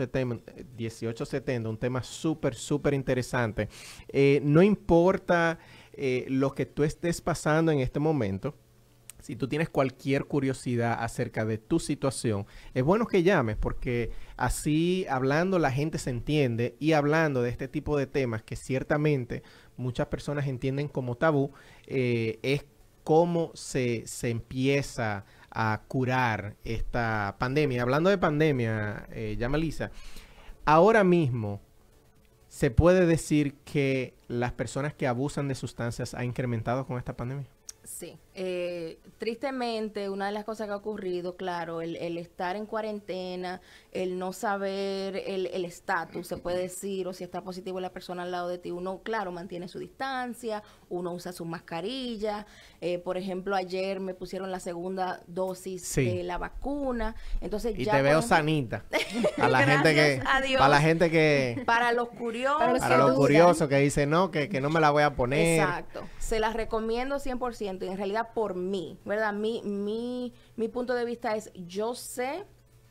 siete cero, un tema súper, súper interesante. Eh, no importa eh, lo que tú estés pasando en este momento. Si tú tienes cualquier curiosidad acerca de tu situación, es bueno que llames porque así hablando la gente se entiende y hablando de este tipo de temas que ciertamente muchas personas entienden como tabú, eh, es cómo se, se empieza a curar esta pandemia. Hablando de pandemia, eh, Yamelisa, ahora mismo ¿se puede decir que las personas que abusan de sustancias ha incrementado con esta pandemia? Sí, eh, tristemente una de las cosas que ha ocurrido, claro, el, el estar en cuarentena, el no saber el estatus, se puede decir, o si está positivo la persona al lado de ti, uno, claro, mantiene su distancia, uno usa su mascarilla, eh, por ejemplo, ayer me pusieron la segunda dosis sí. de la vacuna, entonces y ya... te veo ejemplo, sanita, a la gente que, para la gente que... Para los curiosos. Para los Para los curiosos que dicen, no, que, que no me la voy a poner. Exacto. Se las recomiendo cien por ciento. Y en realidad por mí, ¿verdad? Mi, mi, mi punto de vista es, yo sé,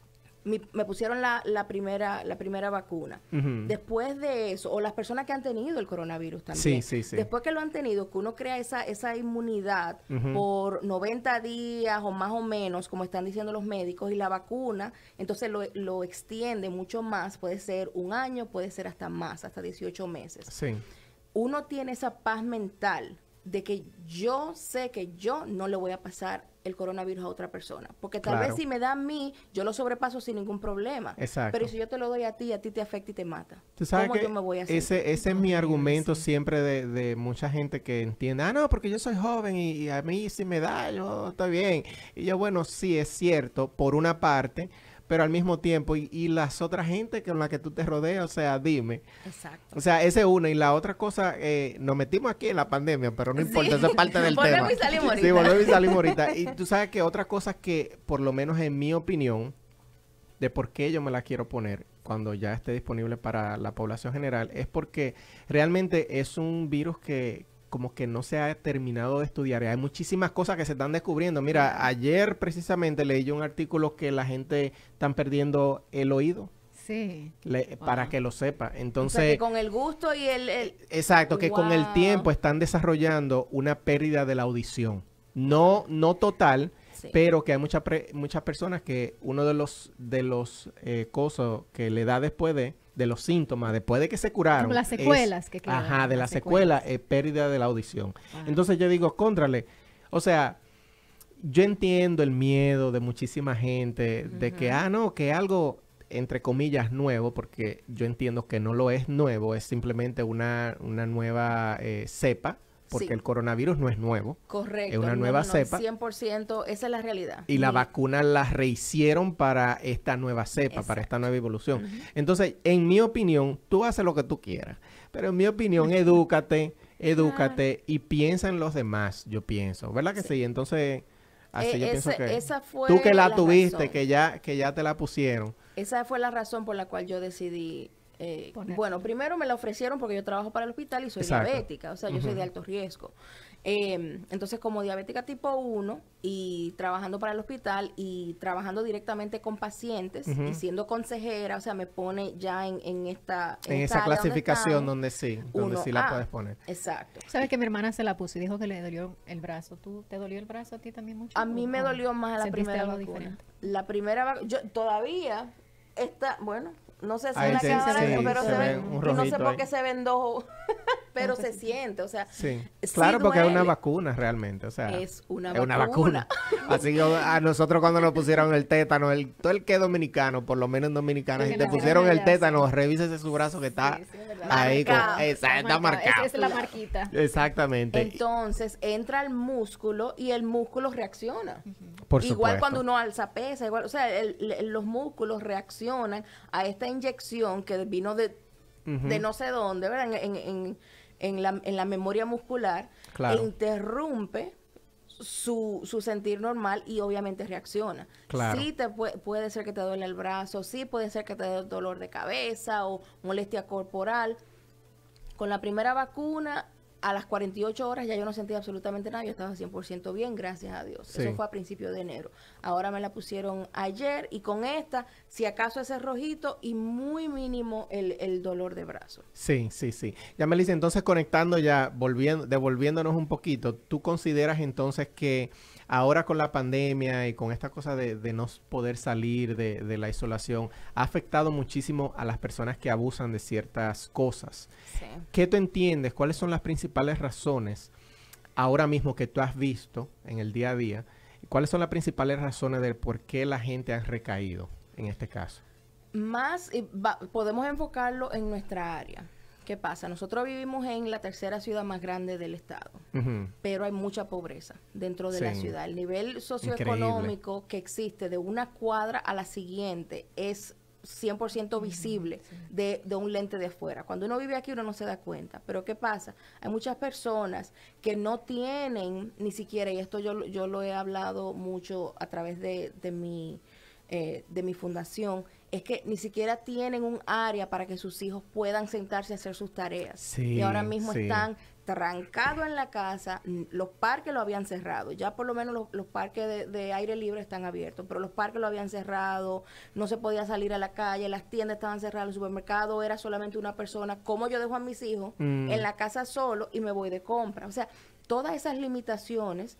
mi, me pusieron la, la, primera, la primera vacuna. Uh-huh. Después de eso, o las personas que han tenido el coronavirus también. Sí, sí, sí. Después que lo han tenido, que uno crea esa, esa inmunidad uh-huh. por noventa días o más o menos, como están diciendo los médicos, y la vacuna, entonces lo, lo extiende mucho más. Puede ser un año, puede ser hasta más, hasta dieciocho meses. Sí. Uno tiene esa paz mental de que yo sé que yo no le voy a pasar el coronavirus a otra persona. Porque tal claro. vez si me da a mí, yo lo sobrepaso sin ningún problema. Exacto. Pero si yo te lo doy a ti, a ti te afecta y te mata. ¿Tú sabes ¿Cómo que yo me voy a hacer? Ese, ese es mi argumento sí. siempre de, de mucha gente que entiende, ah, no, porque yo soy joven y, y a mí si me da, yo estoy bien. Y yo, bueno, sí, es cierto, por una parte, pero al mismo tiempo, y, y las otras gente con las que tú te rodeas, o sea, dime. Exacto. O sea, esa es una. Y la otra cosa, eh, nos metimos aquí en la pandemia, pero no importa, sí. eso es parte del tema. Volvemos y salimos ahorita. Sí, volvemos y salimos ahorita. Y tú sabes que otra cosa que, por lo menos en mi opinión, de por qué yo me la quiero poner cuando ya esté disponible para la población general, es porque realmente es un virus que como que no se ha terminado de estudiar. Hay muchísimas cosas que se están descubriendo. Mira, ayer precisamente leí yo un artículo que la gente están perdiendo el oído. Sí. Le, wow. Para que lo sepa. Entonces, o sea, que con el gusto y el... el... Exacto, que wow. con el tiempo están desarrollando una pérdida de la audición. No, no total, sí. pero que hay muchas muchas personas que uno de los de los eh, cosas que le da después de de los síntomas, después de que se curaron. Como las secuelas es, que quedan. Ajá, de las la secuelas, es pérdida de la audición. Ajá. Entonces yo digo, cóntrale, o sea, yo entiendo el miedo de muchísima gente, uh-huh. de que, ah, no, que algo, entre comillas, nuevo, porque yo entiendo que no lo es nuevo, es simplemente una, una nueva eh, cepa, porque sí. el coronavirus no es nuevo. Correcto. Es una nueva no, no, cepa. cien por ciento, esa es la realidad. Y la vacuna la rehicieron para esta nueva cepa, exacto. para esta nueva evolución. Uh-huh. Entonces, en mi opinión, tú haces lo que tú quieras. Pero en mi opinión, edúcate, edúcate y piensa en los demás, yo pienso. ¿Verdad que sí? sí? Entonces, así eh, yo ese, pienso que esa fue tú que la, la tuviste, razón. que ya, que ya te la pusieron. Esa fue la razón por la cual yo decidí... Eh, bueno, primero me la ofrecieron porque yo trabajo para el hospital y soy Exacto. diabética, o sea, yo uh-huh. soy de alto riesgo. Eh, entonces, como diabética tipo uno y trabajando para el hospital y trabajando directamente con pacientes uh-huh. y siendo consejera, o sea, me pone ya en, en esta... En, en esa clasificación donde, donde sí, donde sí la ah, puedes poner. Exacto. ¿Sabes que mi hermana se la puso y dijo que le dolió el brazo? ¿Tú te dolió el brazo a ti también mucho? A mí me dolió más la primera vacuna. Diferente? La primera vacuna, yo todavía está, bueno... No sé si la sí, que ahora, sí, pero se, se ven, ve no sé por ahí. qué se ven dos, pero se siente, o sea. Sí, claro, sí porque es una vacuna realmente, o sea. Es una es vacuna. Una vacuna. Así que a nosotros cuando nos pusieron el tétano, el, todo el que es dominicano, por lo menos en dominicano, si te pusieron el tétano, sí. revísese su brazo que está sí, sí, ahí, con, esa, está marcado. Esa es la marquita. Exactamente. Entonces, entra el músculo y el músculo reacciona. Uh-huh. Por igual supuesto. cuando uno alza pesa, igual, o sea, el, el, los músculos reaccionan a esta inyección que vino de, uh-huh. de no sé dónde, ¿verdad? En, en, en, en, la, en la memoria muscular, claro. e interrumpe su, su sentir normal y obviamente reacciona. Claro. Sí te puede, puede ser que te duele el brazo, sí puede ser que te dé dolor de cabeza o molestia corporal. Con la primera vacuna, a las cuarenta y ocho horas ya yo no sentía absolutamente nada, yo estaba cien por ciento bien, gracias a Dios. Sí. Eso fue a principios de enero. Ahora me la pusieron ayer y con esta, si acaso ese rojito y muy mínimo el, el dolor de brazo. Sí, sí, sí. Ya Melissa, entonces conectando ya, volviendo, devolviéndonos un poquito, ¿tú consideras entonces que ahora con la pandemia y con esta cosa de, de no poder salir de, de la isolación, ha afectado muchísimo a las personas que abusan de ciertas cosas? Sí. ¿Qué tú entiendes? ¿Cuáles son las principales razones ahora mismo que tú has visto en el día a día? ¿Cuáles son las principales razones de por qué la gente ha recaído en este caso? Más, va, podemos enfocarlo en nuestra área. ¿Qué pasa? Nosotros vivimos en la tercera ciudad más grande del estado, uh-huh. pero hay mucha pobreza dentro de sí. la ciudad. El nivel socioeconómico Increíble. que existe de una cuadra a la siguiente es cien por ciento visible sí. de, de un lente de afuera. Cuando uno vive aquí uno no se da cuenta. Pero ¿qué pasa? Hay muchas personas que no tienen ni siquiera, y esto yo, yo lo he hablado mucho a través de, de mi... Eh, de mi fundación, es que ni siquiera tienen un área para que sus hijos puedan sentarse a hacer sus tareas. Sí, y ahora mismo sí. están trancados en la casa, los parques lo habían cerrado, ya por lo menos los, los parques de, de aire libre están abiertos, pero los parques lo habían cerrado, no se podía salir a la calle, las tiendas estaban cerradas, el supermercado era solamente una persona. ¿Cómo yo dejo a mis hijos mm. en la casa solo y me voy de compra? O sea, todas esas limitaciones,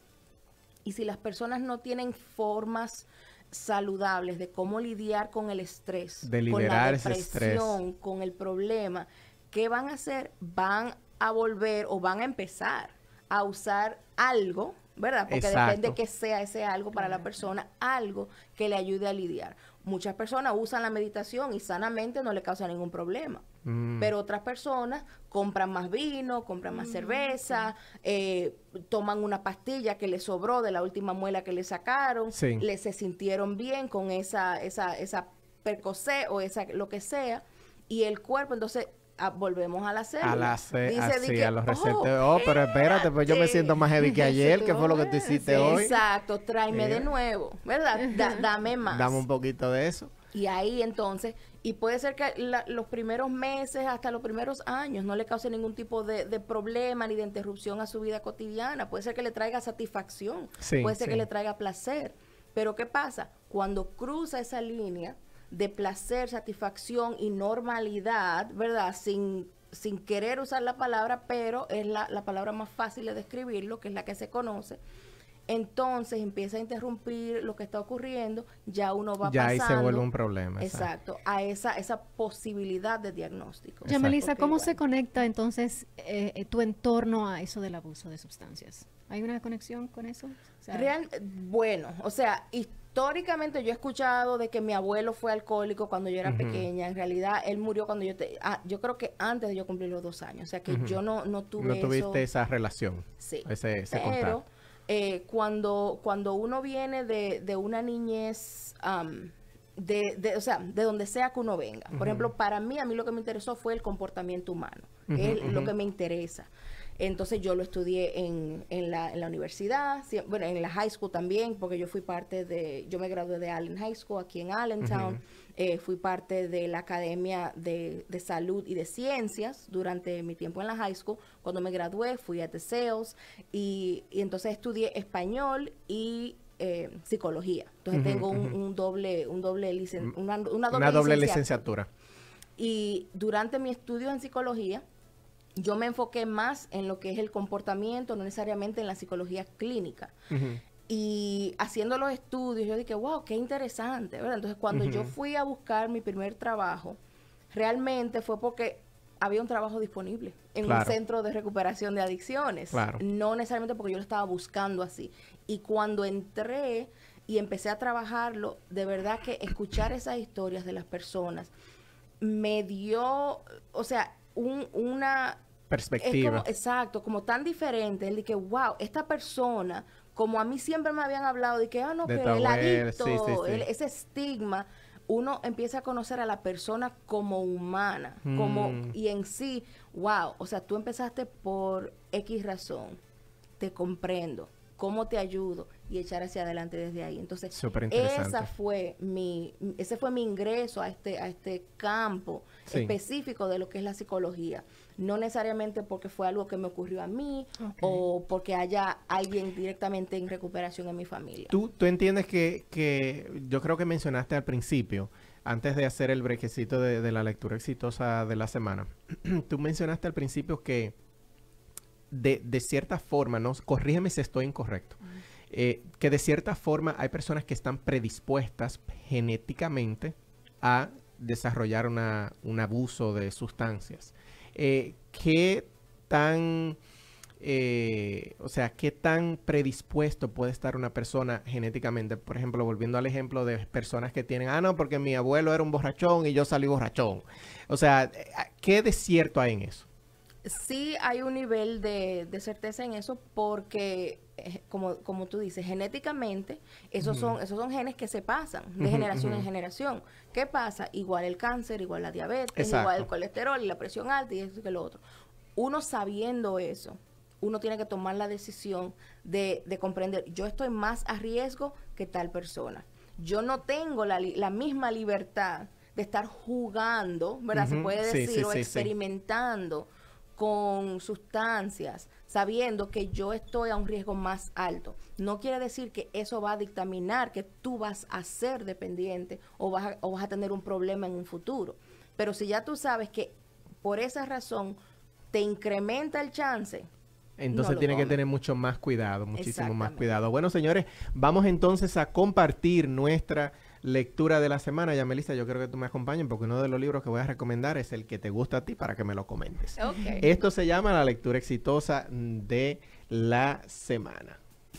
y si las personas no tienen formas saludables de cómo lidiar con el estrés, de con la depresión, ese estrés. con el problema, ¿qué van a hacer? Van a volver o van a empezar a usar algo, ¿verdad? Porque Exacto. depende que sea ese algo para la persona, algo que le ayude a lidiar. Muchas personas usan la meditación y sanamente no le causa ningún problema. Mm. Pero otras personas compran más vino, compran más mm, cerveza, sí. eh, toman una pastilla que les sobró de la última muela que le sacaron, sí. le se sintieron bien con esa, esa, esa Percocet o esa lo que sea, y el cuerpo entonces... Ah, volvemos a la célula. A la ce- Dice, así, que, a los receptores. Oh, oh, pero espérate, pues yo me siento más heavy que ayer. ¿Qué fue lo que tú hiciste sí, hoy? Exacto, tráeme Mira. de nuevo, ¿verdad? Da, dame más. Dame un poquito de eso. Y ahí entonces, y puede ser que la, los primeros meses, hasta los primeros años, no le cause ningún tipo de, de problema ni de interrupción a su vida cotidiana. Puede ser que le traiga satisfacción, sí, puede ser sí. que le traiga placer. Pero ¿qué pasa? Cuando cruza esa línea de placer, satisfacción y normalidad, ¿verdad? Sin sin querer usar la palabra, pero es la, la palabra más fácil de describirlo, que es la que se conoce, entonces empieza a interrumpir lo que está ocurriendo, ya uno va ya pasando. Ya ahí se vuelve un problema. Exacto, exacto a esa, esa posibilidad de diagnóstico. Ya, Melissa, ¿cómo igual. se conecta entonces eh, tu entorno a eso del abuso de sustancias? ¿Hay una conexión con eso? O sea, Real, bueno, o sea, históricamente yo he escuchado de que mi abuelo fue alcohólico cuando yo era uh-huh. pequeña. En realidad, él murió cuando yo... Te, ah, yo creo que antes de yo cumplir los dos años. O sea, que uh-huh. yo no, no tuve No tuviste eso. esa relación. Sí. Ese, ese pero contacto. Eh, cuando, cuando uno viene de, de una niñez... Um, de, de, o sea, de donde sea que uno venga. Por uh-huh. ejemplo, para mí, a mí lo que me interesó fue el comportamiento humano. Uh-huh, es uh-huh. lo que me interesa. Entonces yo lo estudié en, en, la, en la universidad, bueno, en la high school también, porque yo fui parte de, yo me gradué de Allen High School aquí en Allentown, uh-huh. eh, fui parte de la Academia de, de Salud y de Ciencias durante mi tiempo en la high school. Cuando me gradué fui a The Sales y, y entonces estudié español y eh, psicología. Entonces uh-huh, tengo un, uh-huh. un doble, un doble licen, una, una doble, una doble licenciatura. licenciatura. Y durante mi estudio en psicología, yo me enfoqué más en lo que es el comportamiento, no necesariamente en la psicología clínica. Uh-huh. Y haciendo los estudios, yo dije, wow, qué interesante, ¿verdad? Entonces, cuando uh-huh. yo fui a buscar mi primer trabajo, realmente fue porque había un trabajo disponible en claro. un centro de recuperación de adicciones. Claro. No necesariamente porque yo lo estaba buscando así. Y cuando entré y empecé a trabajarlo, de verdad que escuchar esas historias de las personas me dio, o sea, un, una... perspectiva. Es como, exacto, como tan diferente. El de que, wow, esta persona, como a mí siempre me habían hablado de que, ah, no, de que el adicto, sí, sí, sí. El, ese estigma, uno empieza a conocer a la persona como humana, mm. como, y en sí, wow, o sea, tú empezaste por X razón, te comprendo, cómo te ayudo y echar hacia adelante desde ahí. Entonces, esa fue mi, ese fue mi ingreso a este, a este campo sí. específico de lo que es la psicología. No necesariamente porque fue algo que me ocurrió a mí okay. o porque haya alguien directamente en recuperación en mi familia. Tú, tú entiendes que, que yo creo que mencionaste al principio, antes de hacer el brequecito de, de la lectura exitosa de la semana, tú mencionaste al principio que de, de cierta forma, ¿no? Corrígeme si estoy incorrecto, uh-huh. eh, que de cierta forma hay personas que están predispuestas genéticamente a desarrollar una, un abuso de sustancias. Eh, ¿Qué tan eh, o sea, qué tan predispuesto puede estar una persona genéticamente. Por ejemplo, volviendo al ejemplo de personas que tienen, ah, no, porque mi abuelo era un borrachón y yo salí borrachón. O sea, ¿qué de cierto hay en eso? Sí hay un nivel de, de certeza en eso porque, eh, como, como tú dices, genéticamente esos, uh-huh. son, esos son genes que se pasan de uh-huh, generación uh-huh. en generación. ¿Qué pasa? Igual el cáncer, igual la diabetes, Exacto. igual el colesterol y la presión alta y eso que lo otro. Uno sabiendo eso, uno tiene que tomar la decisión de, de comprender, yo estoy más a riesgo que tal persona. Yo no tengo la, la misma libertad de estar jugando, ¿verdad? Uh-huh. Se puede decir, sí, sí, o sí, experimentando sí. con sustancias, sabiendo que yo estoy a un riesgo más alto. No quiere decir que eso va a dictaminar que tú vas a ser dependiente o vas a, o vas a tener un problema en un futuro. Pero si ya tú sabes que por esa razón te incrementa el chance, entonces no tiene que tener mucho más cuidado, muchísimo más cuidado. Bueno, señores, vamos entonces a compartir nuestra lectura de la semana. Ya, Melissa, yo creo que tú me acompañes porque uno de los libros que voy a recomendar es el que te gusta a ti para que me lo comentes. Okay. Esto se llama La lectura exitosa de la semana.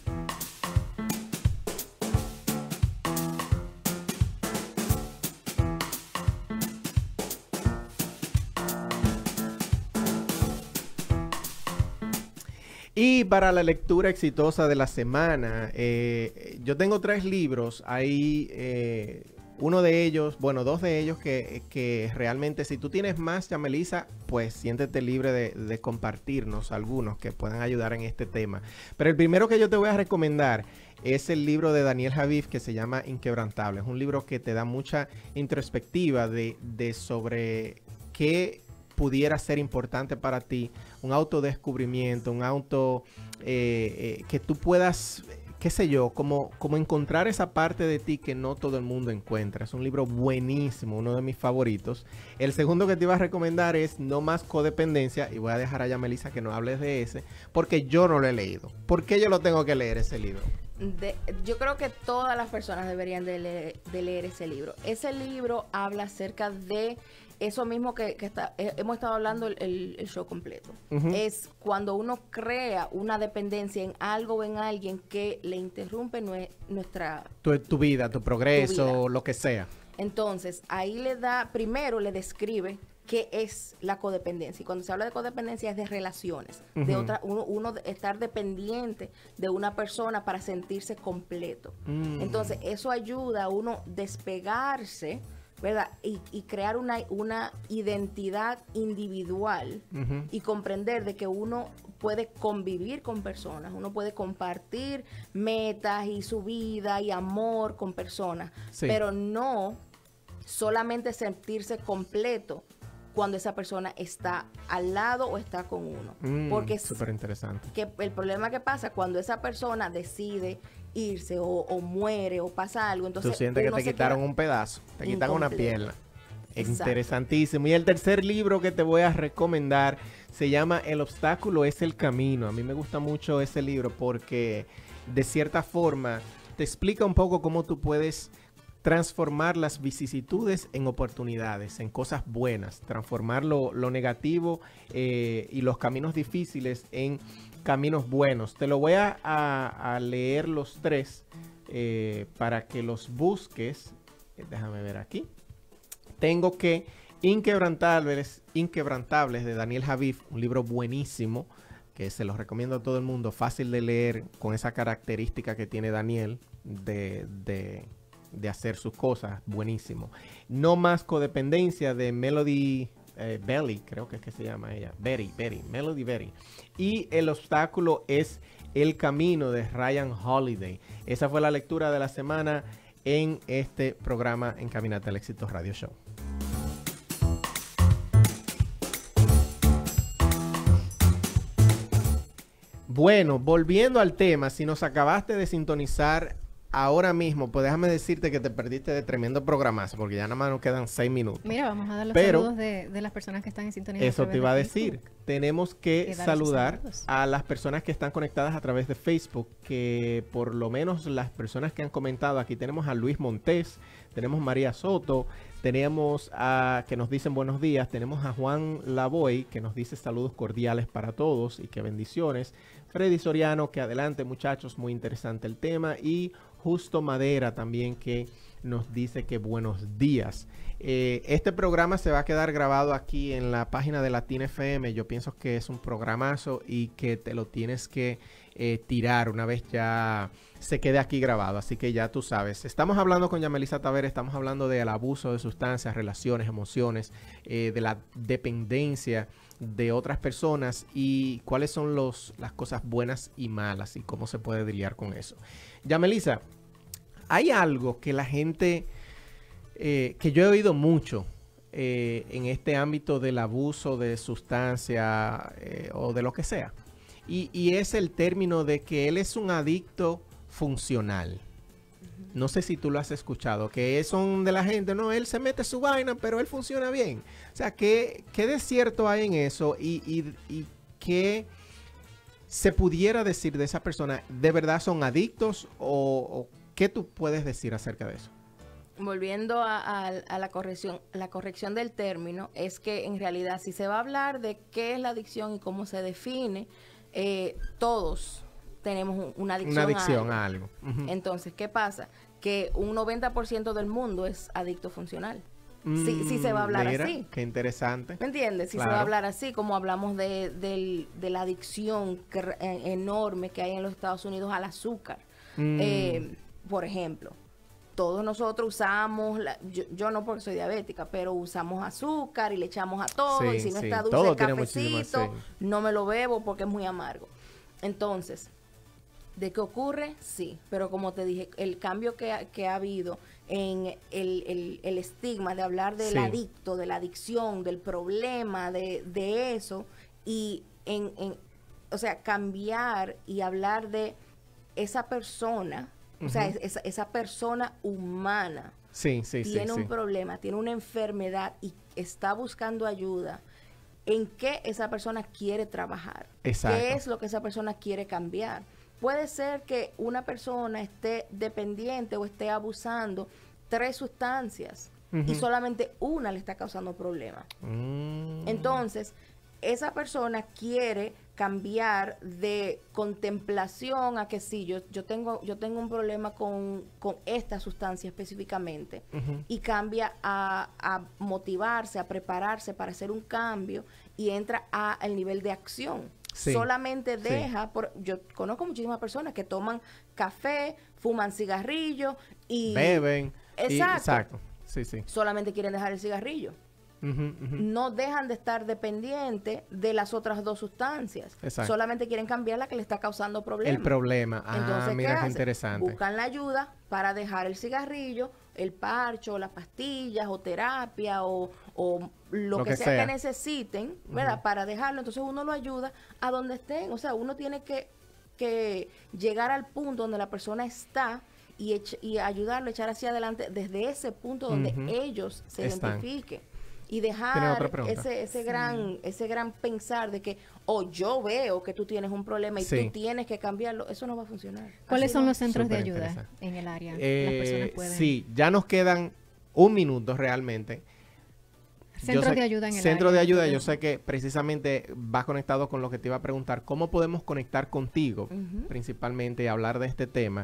Y para la lectura exitosa de la semana, eh, yo tengo tres libros. Hay eh, uno de ellos, bueno, dos de ellos que, que realmente si tú tienes más, ya Melissa, pues siéntete libre de, de compartirnos algunos que puedan ayudar en este tema. Pero el primero que yo te voy a recomendar es el libro de Daniel Javif que se llama Inquebrantable. Es un libro que te da mucha introspectiva de, de sobre qué pudiera ser importante para ti, un autodescubrimiento, un auto eh, eh, que tú puedas, qué sé yo, como, como encontrar esa parte de ti que no todo el mundo encuentra. Es un libro buenísimo, uno de mis favoritos. El segundo que te iba a recomendar es No Más Codependencia, y voy a dejar a Melissa que no hables de ese, porque yo no lo he leído. ¿Por qué yo lo tengo que leer ese libro? De, yo creo que todas las personas deberían de leer, de leer ese libro. Ese libro habla acerca de eso mismo que, que está, eh, hemos estado hablando el, el, el show completo. Uh-huh. Es cuando uno crea una dependencia en algo o en alguien que le interrumpe nue, nuestra... Tu, tu vida, tu progreso, tu vida. Lo que sea. Entonces, ahí le da, primero le describe qué es la codependencia. Y cuando se habla de codependencia es de relaciones. Uh-huh. De otra, uno, uno de estar dependiente de una persona para sentirse completo. Uh-huh. Entonces, eso ayuda a uno despegarse, ¿verdad? Y, y crear una, una identidad individual uh-huh. y comprender de que uno puede convivir con personas, uno puede compartir metas y su vida y amor con personas, sí. pero no solamente sentirse completo cuando esa persona está al lado o está con uno. Mm, porque es súper interesante. Que el problema que pasa cuando esa persona decide irse o, o muere o pasa algo, entonces tú sientes que te quitaron un pedazo, te quitaron una pierna. Exacto. Interesantísimo. Y el tercer libro que te voy a recomendar se llama El obstáculo es el camino. A mí me gusta mucho ese libro porque de cierta forma te explica un poco cómo tú puedes transformar las vicisitudes en oportunidades, en cosas buenas, transformar lo, lo negativo eh, y los caminos difíciles en caminos buenos. Te lo voy a, a, a leer los tres eh, para que los busques. Déjame ver aquí. Tengo que Inquebrantables, Inquebrantables de Daniel Javif, un libro buenísimo que se los recomiendo a todo el mundo, fácil de leer, con esa característica que tiene Daniel de... de de hacer sus cosas, buenísimo. No Más Codependencia de Melody eh, Belly, creo que es que se llama ella, Betty, Betty, Melody Betty. Y El obstáculo es el camino de Ryan Holiday. Esa fue la lectura de la semana en este programa Encamínate al Éxito Radio Show. Bueno, volviendo al tema, si nos acabaste de sintonizar ahora mismo, pues déjame decirte que te perdiste de tremendo programazo, porque ya nada más nos quedan seis minutos. Mira, vamos a dar los Pero, saludos de, de las personas que están en sintonía. Eso te iba a decir. Tenemos que saludar a las personas que están conectadas a través de Facebook, que por lo menos las personas que han comentado, aquí tenemos a Luis Montés, tenemos María Soto, Tenemos a, que nos dicen buenos días, tenemos a Juan Lavoy, que nos dice saludos cordiales para todos y que bendiciones. Freddy Soriano, que adelante muchachos, muy interesante el tema. Y Justo Madera también, que nos dice que buenos días. Eh, este programa se va a quedar grabado aquí en la página de Latina F M. Yo pienso que es un programazo y que te lo tienes que eh, tirar una vez ya se quede aquí grabado. Así que ya tú sabes. Estamos hablando con Yamelisa Tavera, estamos hablando del abuso de sustancias, relaciones, emociones, eh, de la dependencia de otras personas y cuáles son los, las cosas buenas y malas y cómo se puede lidiar con eso. Yamelisa, hay algo que la gente... Eh, que yo he oído mucho eh, en este ámbito del abuso de sustancia eh, o de lo que sea. Y, y es el término de que él es un adicto funcional. No sé si tú lo has escuchado, que son de la gente, no, él se mete su vaina, pero él funciona bien. O sea, ¿qué, qué de cierto hay en eso? Y, y, y qué se pudiera decir de esa persona, ¿de verdad son adictos? O, o qué tú puedes decir acerca de eso? Volviendo a, a, a la corrección, la corrección del término, es que en realidad si se va a hablar de qué es la adicción y cómo se define, eh, todos tenemos un, una adicción, una adicción a algo. A algo. Uh-huh. Entonces, ¿qué pasa? Que un noventa por ciento del mundo es adicto funcional. Mm, si, si se va a hablar mira, así. Qué interesante. ¿Me entiendes? Si claro. se va a hablar así, como hablamos de, de, de la adicción que, eh, enorme que hay en los Estados Unidos al azúcar. Mm. Eh, por ejemplo. Todos nosotros usamos, la, yo, yo no porque soy diabética, pero usamos azúcar y le echamos a todo. Sí, y si no sí. está dulce el cafecito, no me lo bebo porque es muy amargo. Entonces, ¿de qué ocurre? Sí, pero como te dije, el cambio que ha, que ha habido en el, el, el estigma de hablar del sí. adicto, de la adicción, del problema, de, de eso, y en, en, o sea, cambiar y hablar de esa persona. O sea, uh-huh. esa, esa persona humana sí, sí, tiene sí, un sí. problema, tiene una enfermedad y está buscando ayuda. ¿En qué esa persona quiere trabajar? Exacto. ¿Qué es lo que esa persona quiere cambiar? Puede ser que una persona esté dependiente o esté abusando tres sustancias uh-huh. y solamente una le está causando problemas. Mm. Entonces, esa persona quiere cambiar de contemplación a que sí, yo, yo tengo yo tengo un problema con, con esta sustancia específicamente uh-huh. y cambia a, a motivarse, a prepararse para hacer un cambio y entra a el nivel de acción. Sí. Solamente deja, sí. por, yo conozco muchísimas personas que toman café, fuman cigarrillo y... Beben. Exacto. Y, exacto. Sí, sí. Solamente quieren dejar el cigarrillo. Uh-huh, uh-huh. No dejan de estar dependientes de las otras dos sustancias. Exacto. Solamente quieren cambiar la que le está causando problemas. El problema. Ah, entonces, mira ¿qué qué interesante. Buscan la ayuda para dejar el cigarrillo, el parcho, las pastillas o terapia o, o lo, lo que, que sea, sea que necesiten, ¿verdad? Uh-huh. Para dejarlo. Entonces uno lo ayuda a donde estén. O sea, uno tiene que, que llegar al punto donde la persona está y, ech- y ayudarlo a echar hacia adelante desde ese punto donde uh-huh. ellos se Están. identifiquen. Y dejar ese ese sí. gran ese gran pensar de que, oh, yo veo que tú tienes un problema y sí. tú tienes que cambiarlo. Eso no va a funcionar. ¿Cuáles Así son no. los centros Super de ayuda en el área? Eh, Las personas pueden... Sí, ya nos quedan un minuto realmente. Centros de ayuda en el Centro área. de ayuda, yo sé que precisamente va conectado con lo que te iba a preguntar. ¿Cómo podemos conectar contigo? Uh-huh. Principalmente hablar de este tema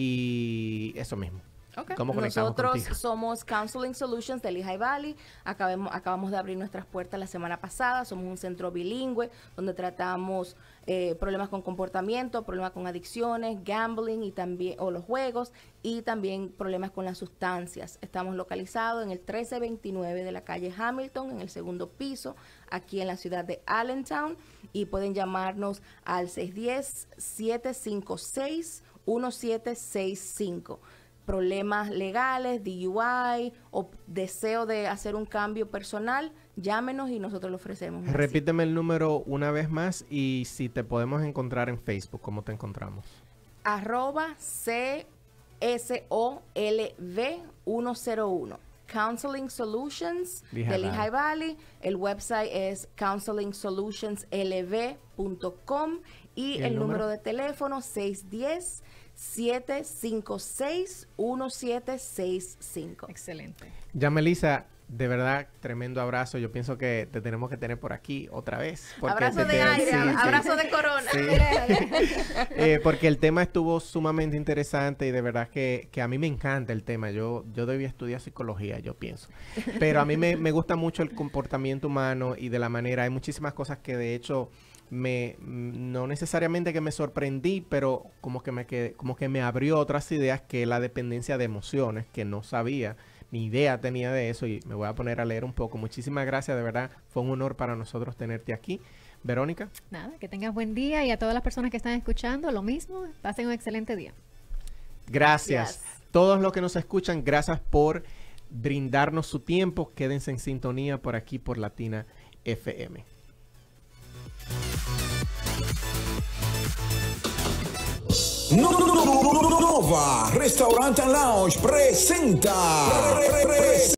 y eso mismo. Okay. ¿Cómo Nosotros contigo? somos Counseling Solutions de Lehigh Valley. Acabemos, acabamos de abrir nuestras puertas la semana pasada. Somos un centro bilingüe donde tratamos eh, problemas con comportamiento, problemas con adicciones, gambling y también o los juegos y también problemas con las sustancias. Estamos localizados en el trece veintinueve de la calle Hamilton, en el segundo piso, aquí en la ciudad de Allentown, y pueden llamarnos al seis uno cero, siete cinco seis, uno siete seis cinco. Problemas legales, D U I o deseo de hacer un cambio personal, llámenos y nosotros lo ofrecemos. Repíteme el número una vez más y si te podemos encontrar en Facebook, ¿cómo te encontramos? Arroba C S O L V ciento uno. Counseling Solutions Lehigh de Lehigh Valley. El website es counseling solutions l v punto com y, ¿Y el, el número? número de teléfono seis uno cero, siete cinco seis, uno siete seis cinco. Excelente. Yamelisa, de verdad, tremendo abrazo. Yo pienso que te tenemos que tener por aquí otra vez. Abrazo de te, aire, sí, abrazo sí. de corona. Sí. eh, porque el tema estuvo sumamente interesante y de verdad que, que a mí me encanta el tema. Yo, yo debía estudiar psicología, yo pienso. Pero a mí me, me gusta mucho el comportamiento humano y de la manera. Hay muchísimas cosas que de hecho me no necesariamente que me sorprendí, pero como que me quedé, como que me abrió otras ideas, que la dependencia de emociones, que no sabía, ni idea tenía de eso, y me voy a poner a leer un poco. Muchísimas gracias, de verdad, fue un honor para nosotros tenerte aquí. Verónica. Nada, que tengas buen día, y a todas las personas que están escuchando, lo mismo, pasen un excelente día. Gracias. Gracias. Todos los que nos escuchan, gracias por brindarnos su tiempo. Quédense en sintonía por aquí por Latina F M. Nova Restaurant and Lounge presenta